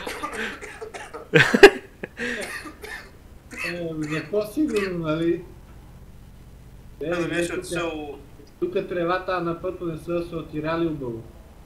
C: Е, за по-сигурно, нали? Е,
E: Да беше
C: тук-
E: отишъл.
C: Тук тревата на пътно не са се отирали убаво.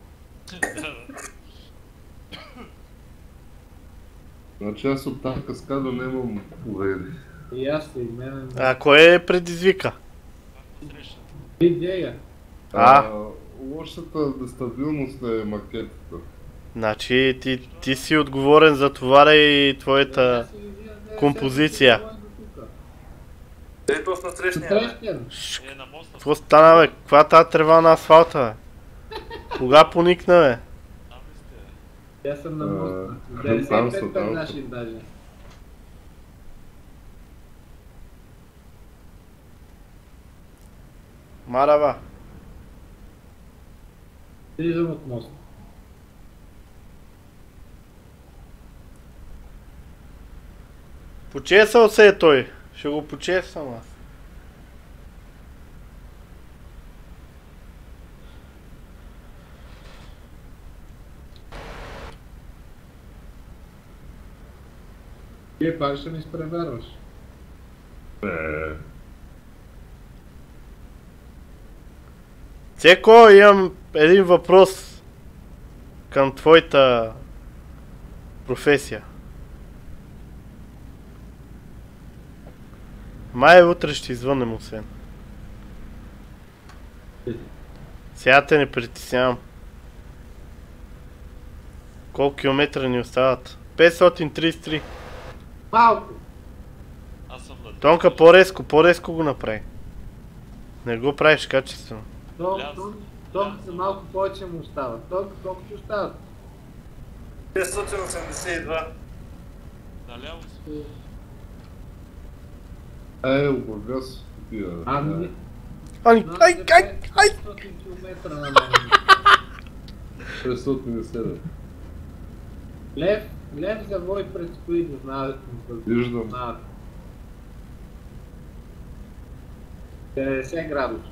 A: Значи аз от тази каскада нямам поведи.
C: И аз и мене.
B: А кой е предизвика?
D: Среща.
C: Диджея.
B: А?
A: Лошата нестабилност е макетата.
B: Значи ти, ти си отговорен за това и твоята...
C: Аз си взимам девет
B: композиция.
C: седем до тук.
E: Ей, точно на срещния. бе.
C: Срещен.
D: Е, на моста.
B: Какво стана, бе? Каква е тази трева на асфалта, бе? Кога поникна, бе?
D: Там ли сте, бе?
C: Аз съм на
A: А,
C: моста.
A: там са,
C: деветдесет и пет
A: там са.
C: наши даже.
B: Мараба.
C: Слизам от моста.
B: Почесал се е той. Ще го почесам аз.
C: Вие пак ще ми изпреварваш.
A: Е,
B: Цеко, имам един въпрос към твоята професия. Май утре ще извънем освен. Сега те не притеснявам. Колко километра ни остават? петстотин тридесет и три.
C: Малко!
D: Аз съм на...
B: Тонка, по-резко, по-резко го направи. Не го правиш качествено.
C: Толкова
D: Ляз.
C: толкова за малко повече му остава. Толкова колко ти остават.
E: петстотин осемдесет и два.
D: Наляво си.
A: е, Бургас. Такива.
C: Ами,
B: Ай,
C: знам,
B: ай,
C: че
B: ай, ай!
C: петстотин километра на мен.
A: шестстотин и седем.
C: Лев, лев завой предстои да знаят.
A: Виждам.
C: знаят. деветдесет градуса.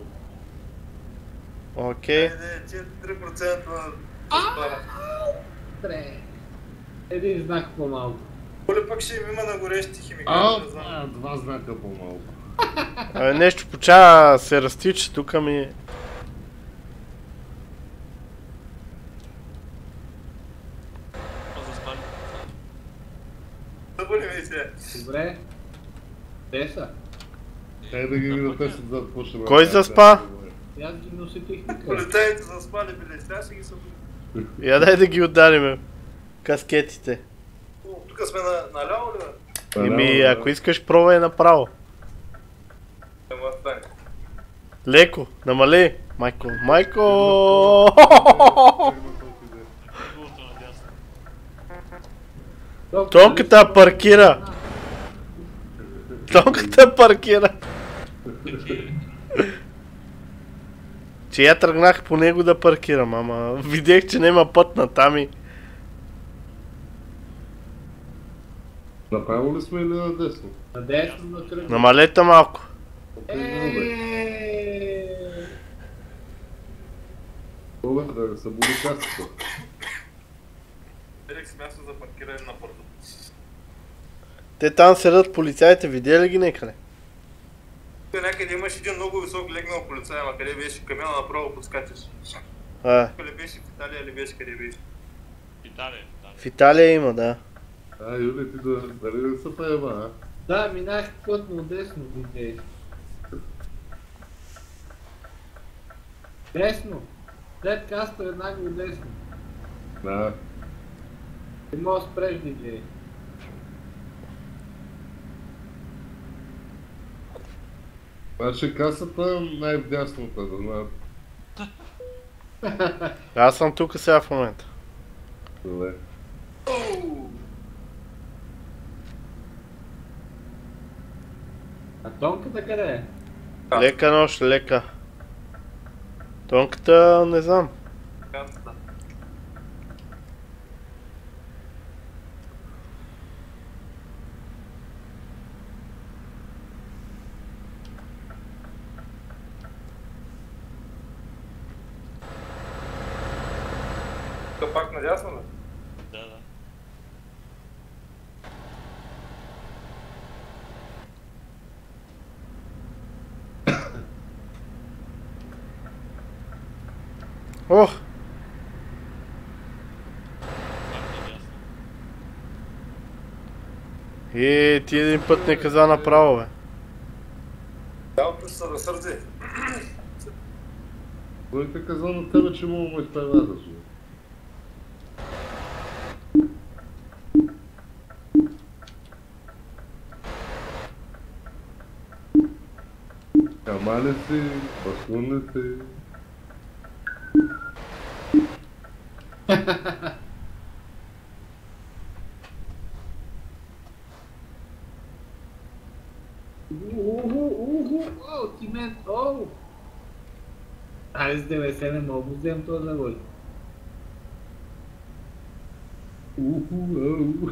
B: Окей.
E: Айде, три процента на спара.
C: Тре. Един знак по-малко.
E: Коли пък ще им има на горещи
A: А,
E: химикали, не
A: това
E: знам.
A: е два знака по-малко.
B: Абе, нещо почава се разтича, тук ми...
D: Какво заспали?
E: Да бъдем и се.
C: Добре. Те са.
A: Е, да ги
D: На
A: видят
D: пътя.
A: те зад какво ще
B: Кой
A: направят.
B: заспа?
C: И аз ги носих никъде.
E: Полицаите заспали били, сега ще ги събудим.
B: Я дай да ги удариме. Каскетите.
E: О, тук сме на, наляво ли, бе?
B: Еми, ако искаш, пробвай направо.
E: Ема стане.
B: Леко, намали. Майко, майко!
D: Другото надясно.
B: Тонката паркира! Тонката паркира! Че я тръгнах по него да паркирам, ама видях, че няма път на там и...
A: Направо ли сме или надесно?
C: Надесно на кръг.
B: Намалете малко.
C: Еее!
A: Добре, да се буди касата.
E: Директ с място за паркиране на порта.
B: Те там седат полицаите, видя ли ги некъде?
E: Тук някъде имаш един много висок легнал полицай, ама къде беше? Камена направо подскачаш.
B: А,
E: Къде беше в Италия или беше къде беше?
D: Италия, Италия.
B: в Италия има, да.
A: А, Юли, ти да, дали не се преба, а?
C: Да, минах плътно десно, видей. Десно. След каста веднага десно.
A: Да.
C: Не мога да спреш, диджей.
A: Значи касата най-вдясната, да знаят.
B: Аз съм тук сега в момента.
A: Добре.
C: А тонката къде е?
E: Да.
B: Лека нощ, лека. Тонката не знам.
E: Касата. Тук пак надясно, бе?
D: Да, да.
B: Ох!
D: Пак надясно.
B: Е, ти един път не каза направо, бе.
E: Цялото ще се разсърди.
A: Кой те каза на тебе, че мога ме изпревараш, бе? Камане си, басуне си.
C: Уху, уху, о, ти мен, о! Айде с деветдесет не мога да вземем това завой.
A: Уху, ау.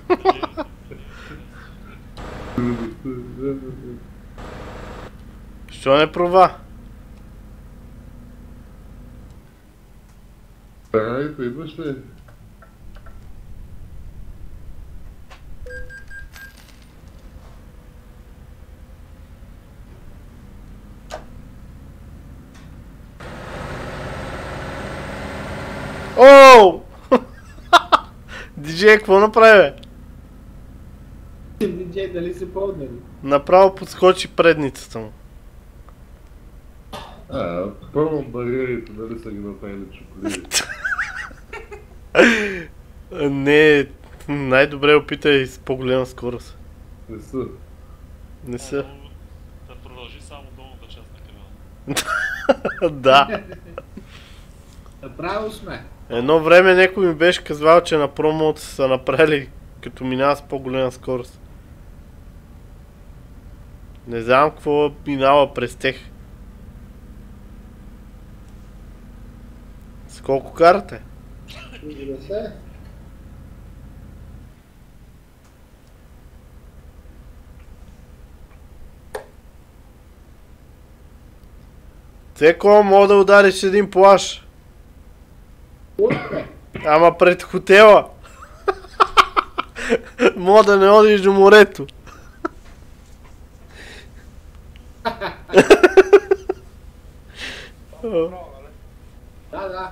B: Що не прова?
A: Ай, ти идваш ли?
B: Оу! Диджей, какво направи, бе?
C: Диджей, дали се по-отдали?
B: Направо подскочи предницата му.
A: А, пробвам бариерите, дали са ги направили чоколади.
B: Не, най-добре опитай с по-голяма скорост.
A: Не са.
B: Не са.
D: Много- Да продължи само долната част на камена.
B: Да.
C: Направо сме.
B: Едно време някой ми беше казвал, че на промоут са направили като минава с по-голяма скорост. Не знам какво минава през тех. С колко карате?
C: деветдесет.
B: Цеко мога да удариш един плаш.
C: Утре.
B: Ама пред хотела. Мога да не одиш до морето.
C: Да, да.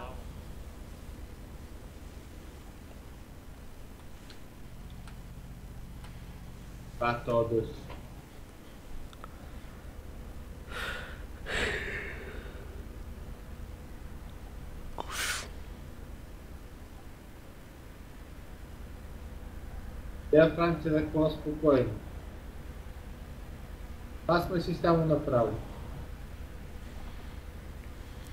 C: Това Тодос. Я Франция да по-спокойно. Това сме си само направо.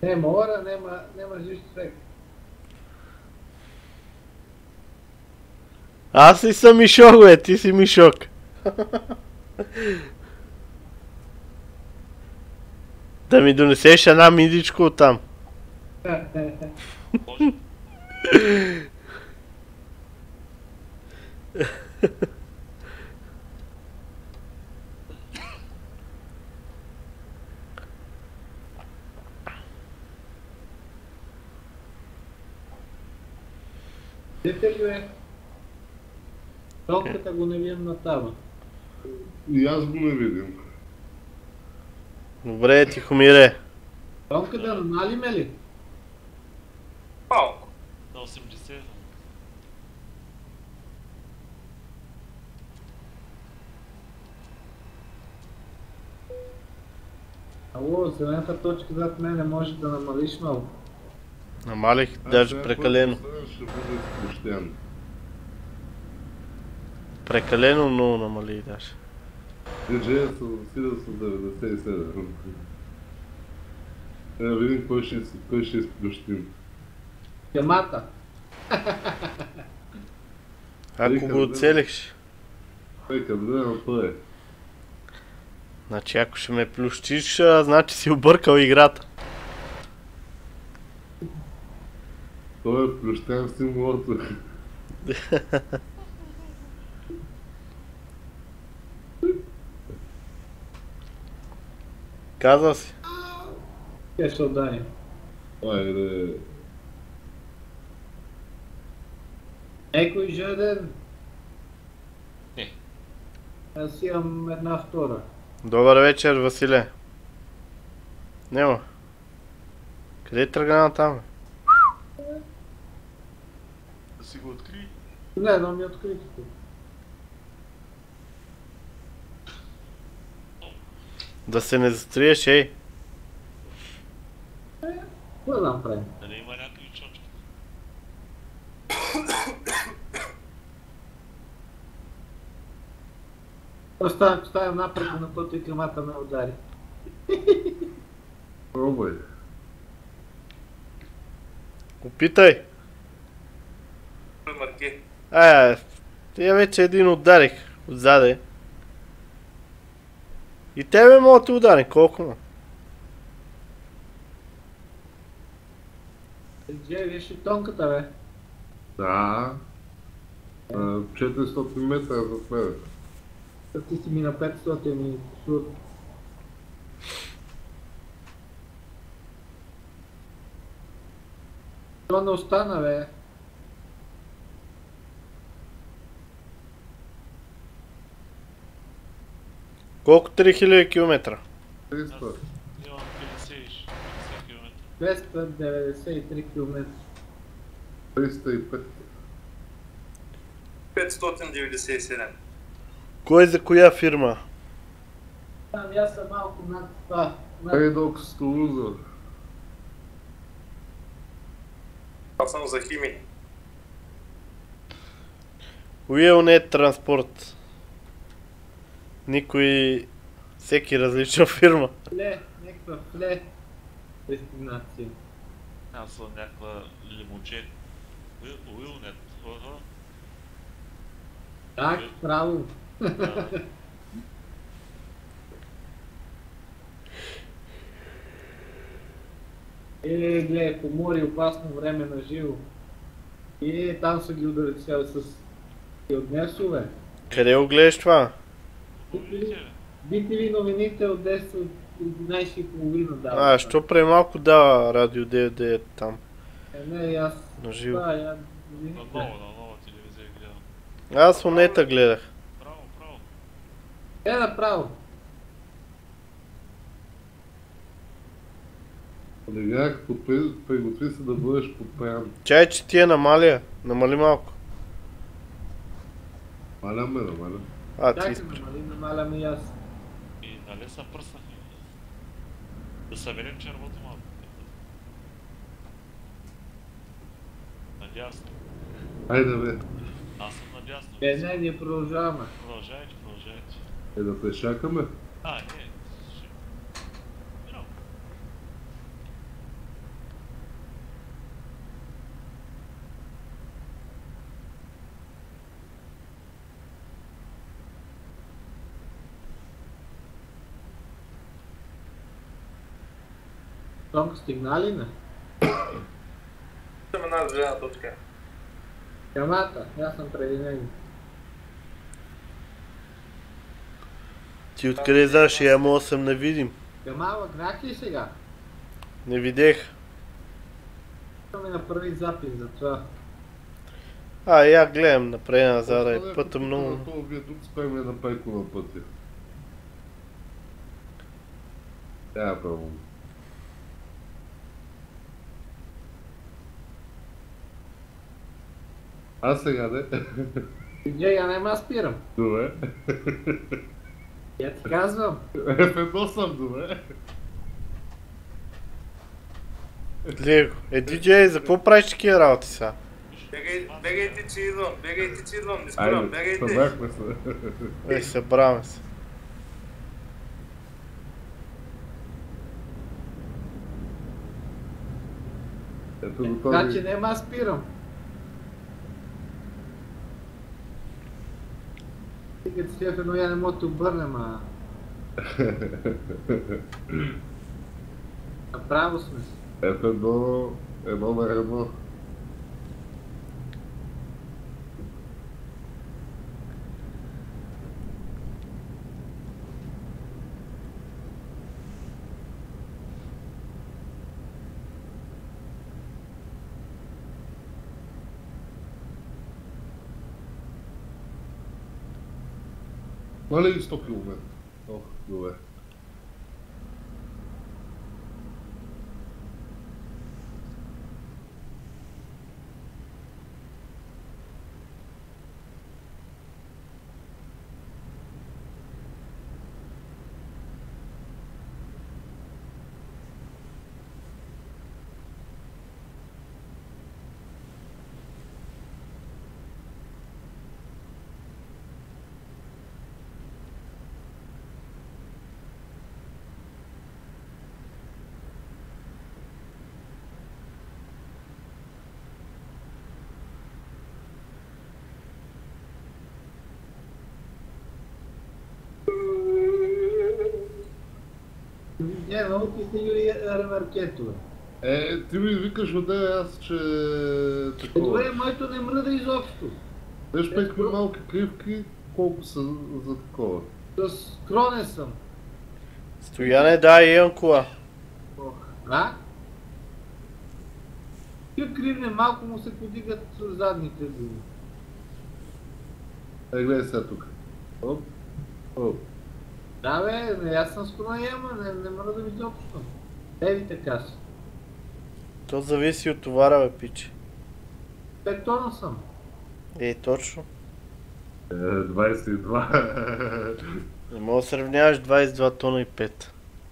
C: Nema ora, nema, nema živ čovjek.
B: Аз ли съм Мишок, бе? Ти си Мишок. Да ми донесеш една мидичка оттам.
D: Може.
C: Дете ли е? Тонката го не видим на таба.
A: И аз го не видим.
B: Добре, Тихомире.
C: Тонката намалиме ли?
E: Малко.
D: На осемдесет.
C: Ало, зелената точка зад мене може да намалиш много.
B: Намалих даже прекалено.
A: Ще бъде изпущен.
B: Прекалено много намали даже.
A: Джея са засиля с деветдесет и седем. Е, да видим кой ще, кой ще изплющим.
C: Темата.
B: Ако го оцелиш.
A: Ей, къде на той е?
B: Значи ако ще ме плющиш, а, значи си объркал играта.
A: Той е плющен симулатор.
B: Казал си.
C: Тя ще отдане.
A: Айде.
C: Некой жаден.
D: Не.
C: Аз имам една втора.
B: Добър вечер, Василе. Нема. Къде тръгна на там?
D: Да си го откри.
C: Не, едно ми е открито.
B: Да се не затриеш, ей.
C: Какво да направим?
D: Дали има някакви чочки?
C: Оставям, оставям напред на пътя и камата ме удари.
A: Пробвай.
B: Опитай.
E: Марки.
B: Ай, тия вече един ударих отзаде. И тебе мога да те удари, колко ма?
C: Джей, виж и тонката, бе.
A: Да. А, четиристотин метра е зад мене.
C: Та ти си ми на петстотин и шут. То не остана, бе.
B: Колко три хиляди километра?
A: триста.
D: Имам петдесет и шест километра.
C: двеста деветдесет и три километра.
A: триста и пет.
E: петстотин деветдесет и седем.
B: Кой за коя фирма?
C: Там аз съм малко над това. Над...
A: Рейдокс Тулуза.
E: Аз съм за хими.
B: Уилнет транспорт. Никой... Всеки различна фирма.
C: Фле, някаква фле. Дестинация.
D: Аз съм някаква лимуджет. Уилнет. Ага.
C: Так, право.
D: Да.
C: Е, гледай, по море опасно време на живо. И там са ги ударили сега с и отнесо, бе.
B: Къде го гледаш това?
D: Видите, бе.
C: Би ти ви новините от десет от единайсет и половина дава.
B: А, що преди малко дава Радио девет девет там?
C: Е, не, аз...
B: На живо.
C: Това, я...
D: На нова, на нова телевизия гледам.
B: Аз онета гледах.
D: Право, право.
C: Е, направо.
A: Не гледах, приготви се да бъдеш подпрян.
B: Чай, че ти е намаля. Намали малко.
A: Маля ме, намаля.
B: А, ти
C: Чакай,
B: спри.
C: намали, намалям и аз.
D: И нали са пръснахи. Да съберем червото малко. Надясно.
A: Айде бе,
D: Аз съм надясно.
C: Е, не, ние продължаваме.
D: Продължайте, продължайте.
A: е да те шакаме.
D: А, не. Ще... Минал.
C: Тонко стигнали, не?
E: Съм една зелена точка.
C: Камата, аз съм преди него.
B: Ти откъде знаеш, я мога да съм не видим.
C: Камала, грях ли сега?
B: Не видех.
C: Това ми направи запис за това.
B: А, я гледам напред назад, е пътя много.
A: На това виадукт спрем една пайко на пътя. Тя право. А сега де?
C: Видя, я нема спирам.
A: Добре.
C: Я ти казвам.
A: Еф едно съм, добре.
B: Гледай го. Е, диджей, за какво правиш такива работи сега?
E: Бегай, бегайте, че идвам, бегайте, че идвам, не спирам,
A: Айде,
E: бегайте.
A: събрахме се.
B: Е, събраваме се.
A: Ето го
C: Така че
A: този.
C: нема спирам. Тикът с еф едно я не мога да обърнем, а... Направо сме се.
A: Еф едно е номер едно. Нали сто километра? Ох, добре.
C: Не, много ти се юри ремаркето, бе.
A: Е, ти ми викаш от нея аз, че...
C: Е, добре, моето не мръда изобщо.
A: Виж пек ми малки кривки, колко са за такова.
C: С кроне съм.
B: Стояне, да, имам кола.
C: Ох, а? Тия кривне малко му се подигат задните думи.
A: Е, гледай сега тук. Оп, оп.
C: Да бе, не, аз съм с кроне, ама не, не мръдам изобщо. Еви така си.
B: То зависи от товара, бе, пиче.
C: Пет тона съм.
B: Е, точно.
A: Е, двайсет и два.
B: Не мога да сравняваш двайсет и два тона и пет.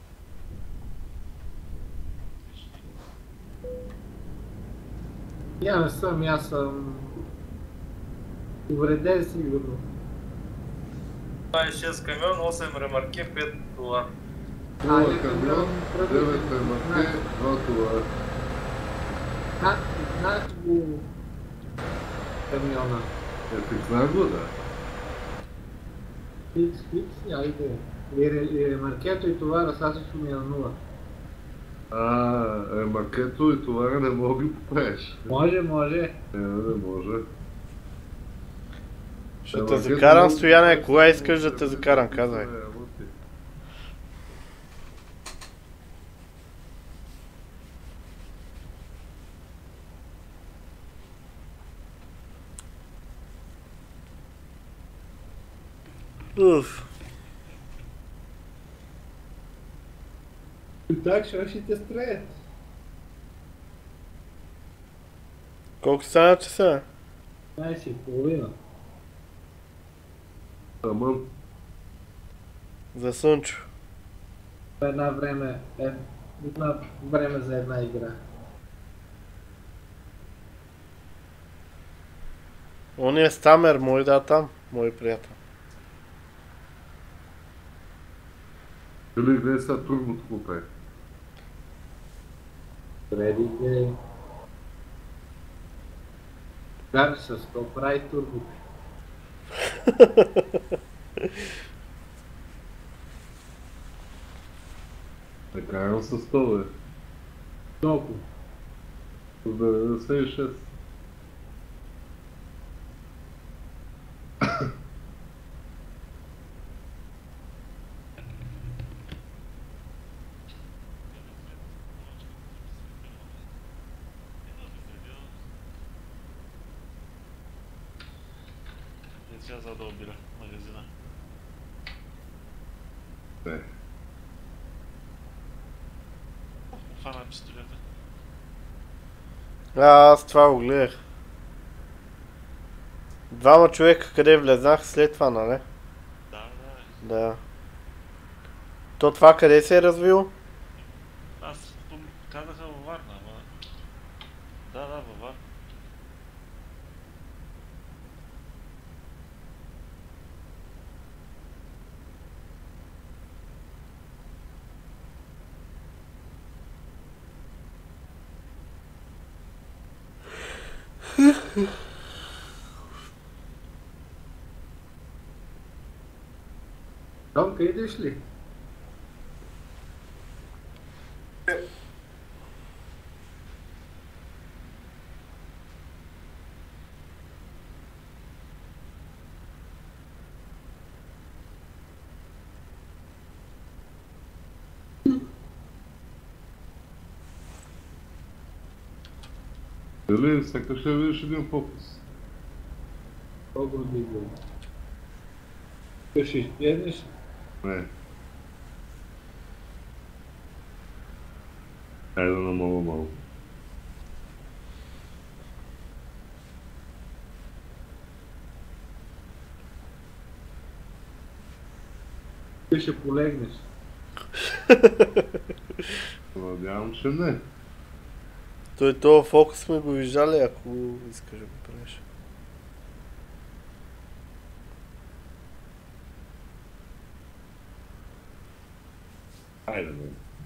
C: Я не съм, аз съм... Увреден сигурно.
E: двайсет и шест камион, осем ремарке, пет кола.
A: Нула
C: Айде,
A: камион,
C: прави-
A: девет ремарке, два това.
C: Как знаеш го камиона?
A: Е, ти знам го, да.
C: Фикс, фикс, айде. И, ре- и ремаркето и товара сега също ми е на нула.
A: А, ремаркето и товара не мога да ги поправиш.
C: Може, може.
A: Не, не може.
B: Ще
A: Ема,
B: те
A: къде
B: закарам,
A: много-
B: Стояне, кога искаш да те закарам, казвай.
A: Е, ама ти.
B: Уф.
C: И так ще ще те стреят.
B: Колко стана часа?
C: Знаеш и половина.
A: Ама,
B: За Слънчо.
C: Една време, е, една време за една игра.
B: Он е стамер, мой да там, мой приятел.
A: или гледай сега турбото какво прави.
C: Преди е... Кар с сто прави турбо.
A: Не карам с сто, бе.
C: Толкова.
A: От деветдесет и шест.
D: Не сега за да обира магазина.
A: Не.
D: Фана пистолета.
B: А, аз това го гледах. Двама човека къде влезнах след това, нали?
D: Да, да.
B: Да. То това къде се е развило?
D: Аз пом- казаха във Варна, ама... Да, да, във Варна.
C: Томка, идеш ли?
A: Дали, сякаш ще видиш един фокус.
C: Колко би било? Ще изпиедеш?
A: Не. Хайде на мало-мало.
C: Ти ще полегнеш.
A: Надявам, че не.
B: Той този фокус сме го виждали, ако искаш да го правиш.
A: Хайде, бе.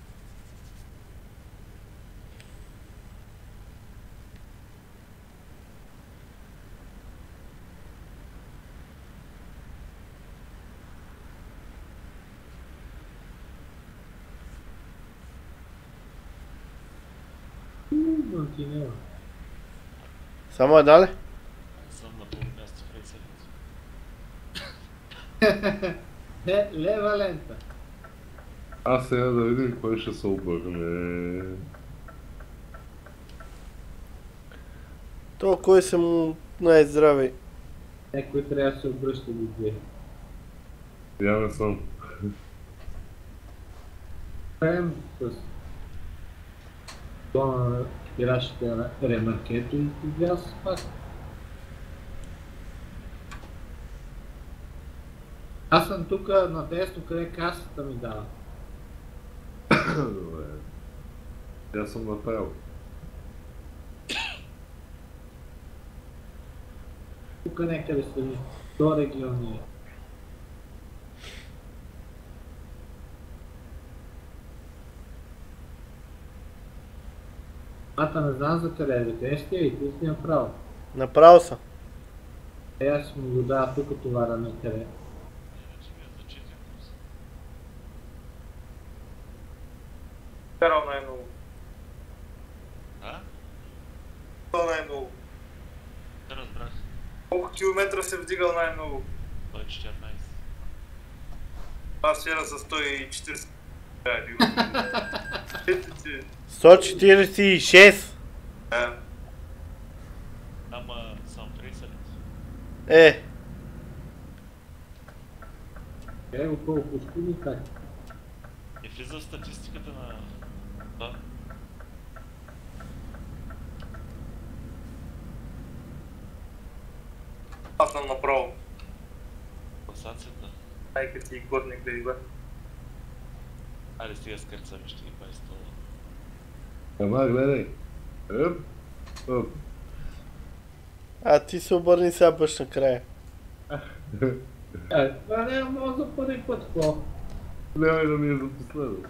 C: Ууу, ти няма.
B: Само една ли?
D: Съм на първо място в рейсерите.
C: Е, лева лента.
A: Аз сега да видим кой ще се обърне.
B: То кой са му най-здрави?
C: Някой трябва да се обръща до две.
A: Я не съм.
C: Правим с това на спиращите на ремаркето и ти гледа с пак. Аз съм тук надесно, къде касата ми дава.
A: Добре. Аз съм направил.
C: Тук някъде седи. До регион е. Ата не знам за къде е, бе, къде ще е и ти си направо.
B: Направо съм.
C: Е, аз му го дава тук товара на къде.
D: Вече ми е зачетен курс.
E: Карал най-много.
D: А?
E: Това най-много.
D: Не разбрах.
E: Колко километра се вдигал най-много?
D: сто и четиринайсет.
E: Аз вчера за сто и четирийсет. Да, бил. Ето ти.
B: сто четирийсет и шест.
E: Да.
D: Ама съм в рейсерите.
B: Е,
C: Е, около пушки ми как.
D: И влиза в статистиката на... Да.
E: Аз съм направо.
D: Класацията.
E: Айка ти горник да идва.
D: Айде стига с кърцами, ще ги пай стола.
A: Ама, гледай. Еп. Оп.
B: а ти се обърни сега бъж на края.
C: Е, това не е може за първи път, какво?
A: Няма и да ми е за последно.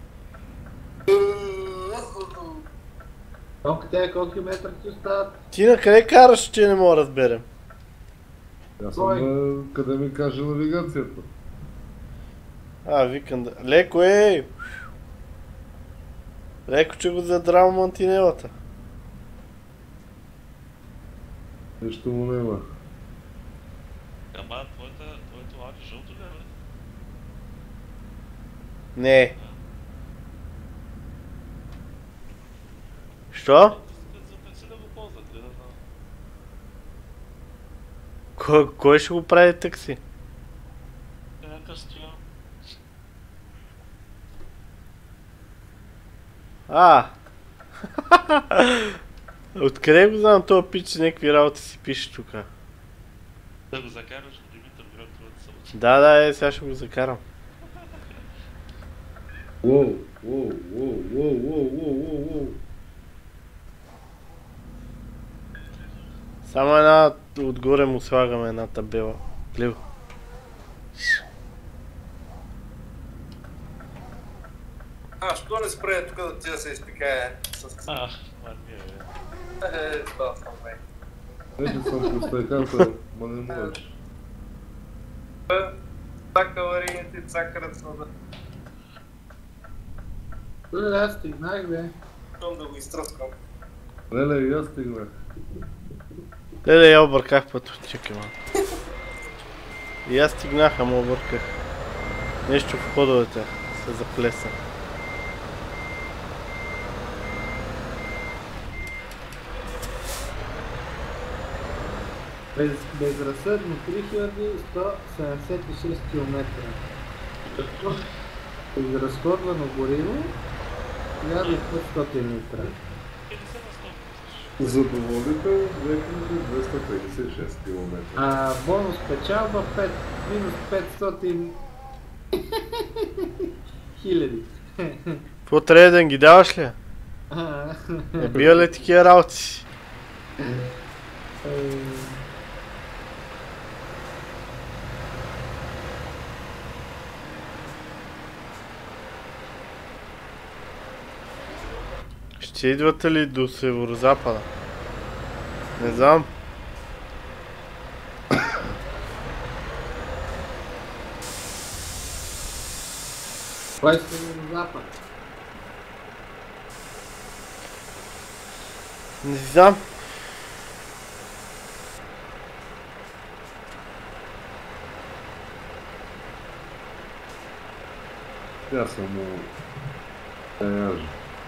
C: Тонка, те колко километра ти остават?
B: Ти на къде караш, че не мога да разберем?
A: Аз съм
C: Кой?
A: на... къде ми каже навигацията.
B: А, викам да... Леко е! Реко, че го задрал мантинелата.
A: Нещо му нема.
D: Ама твоята, твоето лади жълто ли е, бе?
B: Не. Що?
D: За си да го ползват, да знам.
B: Кой, кой ще го прави такси?
D: Е някакъв стоян.
B: А. Откъде го знам този пич, че някакви работи си пише тука?
D: Да го закараш в Димитър град, това да се учи.
B: Да, да, е, сега ще го закарам.
A: Уоу, уоу, уоу, уоу, уоу, уоу, уоу.
B: Само една, отгоре му слагаме една табела. Гледай.
E: А, що не спре тук да ти да се изпикае с...
D: А, мания, бе.
E: Е, това съм бе.
A: Вече съм по стайката, ма не можеш.
E: Така аварийните цакърът са да...
C: Леле, аз стигнах, бе.
E: Искам да го изтръскам.
A: Леле, и аз стигнах.
B: Леле, я обърках пъточек, ма. И аз стигнах, ама обърках. Нещо в ходовете се заплеса.
C: Без, безразсъдно три хиляди сто седемдесет и шест километра. Изразходвано гориво хиляда и петстотин литра.
A: Задоволител две хиляди двеста петдесет и шест километра.
C: А бонус печалба пет, минус петстотин хиляди.
B: Какво трябва да ги даваш ли? Не бия ли такива работи? Ще идвате ли до северозапада? Не знам.
C: Кой е северозапад?
B: Не знам.
A: Тя съм му... таяжа.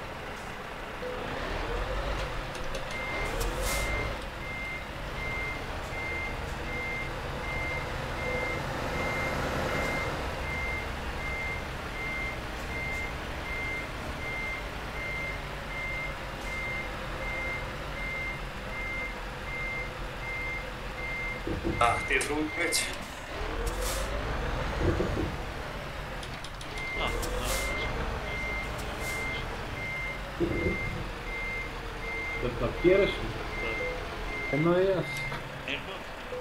E: А, ти е друго вече.
C: Да паркираш ли? Едно и аз.
D: Е, бе.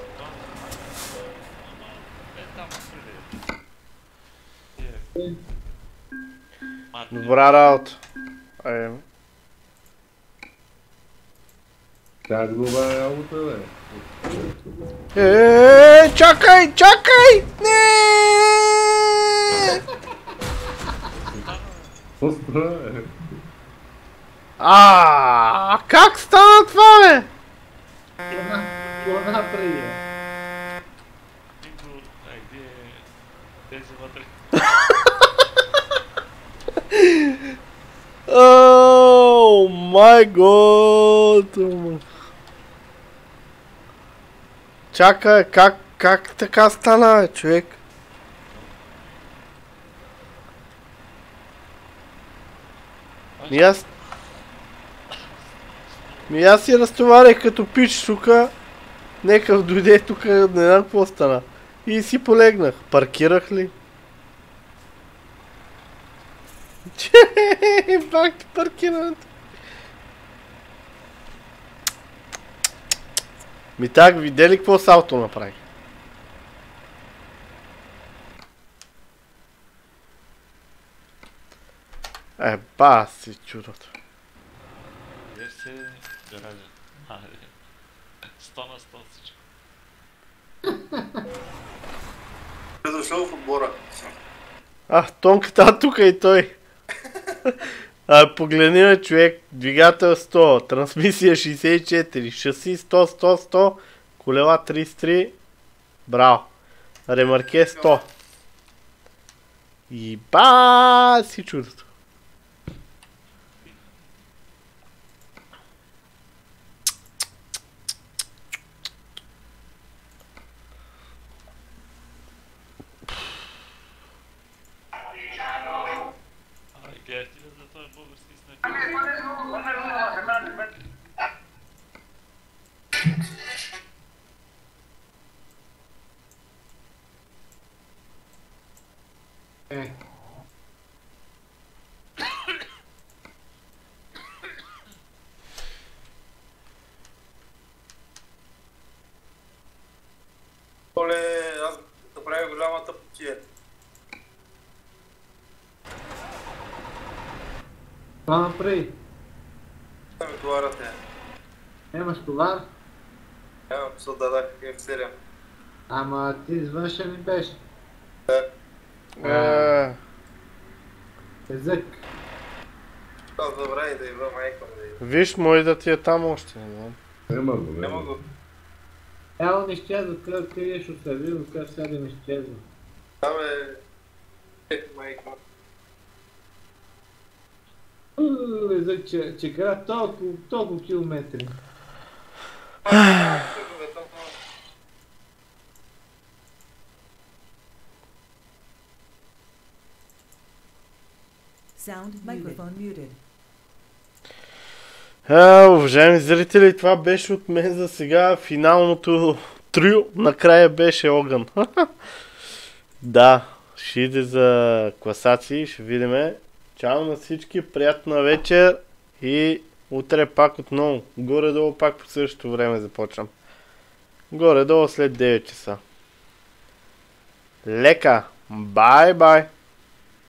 D: Е, там преди. Е. Мати.
B: Добра работа. Айде.
A: Как добра работа, бе?
B: Е, чакай, чакай! Не!
A: Какво става, бе?
B: А, как стана това, бе?
C: Плана, плана преди.
D: Нито, ай, где е тези вътре?
B: О, май гот! Чакай, как, как така стана, бе, човек? Ми аз... Ми аз си разтоварях като пич тука. Некъв дойде тука, не знам какво стана. И си полегнах. Паркирах ли? Че, пак паркирането. Ми так, видели какво с ауто направих? Е, ба си чудото.
D: Вие се гаража. Айде. Сто на сто всичко.
E: Е дошъл в отбора.
B: А, Тонката тука и той. А, погледни ме, човек, двигател сто, трансмисия шейсет и четири, шаси сто, сто, сто, колела трийсет и три, браво. Ремарке сто. И ба си чудото.
D: Ай, гледахте ли за този български снайпер?
C: Е,
E: Оле, аз направя голямата потия.
C: това направи.
E: Да ми товарът е.
C: Нямаш товар,
E: Нямам, се дадах еф седем.
C: ама ти извъншен ли беше?
B: А,
C: Езък.
E: Това забрави да идва майка му да идва.
B: виж, може да ти е там още, не знам.
A: Няма го,
E: Няма
A: няма.
E: го.
C: Ело не изчезва, къде криеш от себе, но къде сега да не изчезва.
E: Там е... Ех, майка му.
C: Ууу, езък, че, че кара толкова, толкова километри.
F: Sound microphone muted.
B: А, уважаеми зрители, това беше от мен за сега. Финалното трио накрая беше огън. Да, ще иде за класации, ще видим. Чао на всички, приятна вечер и утре пак отново. Горе-долу пак по същото време започвам. Горе-долу след девет часа. Лека! Бай-бай!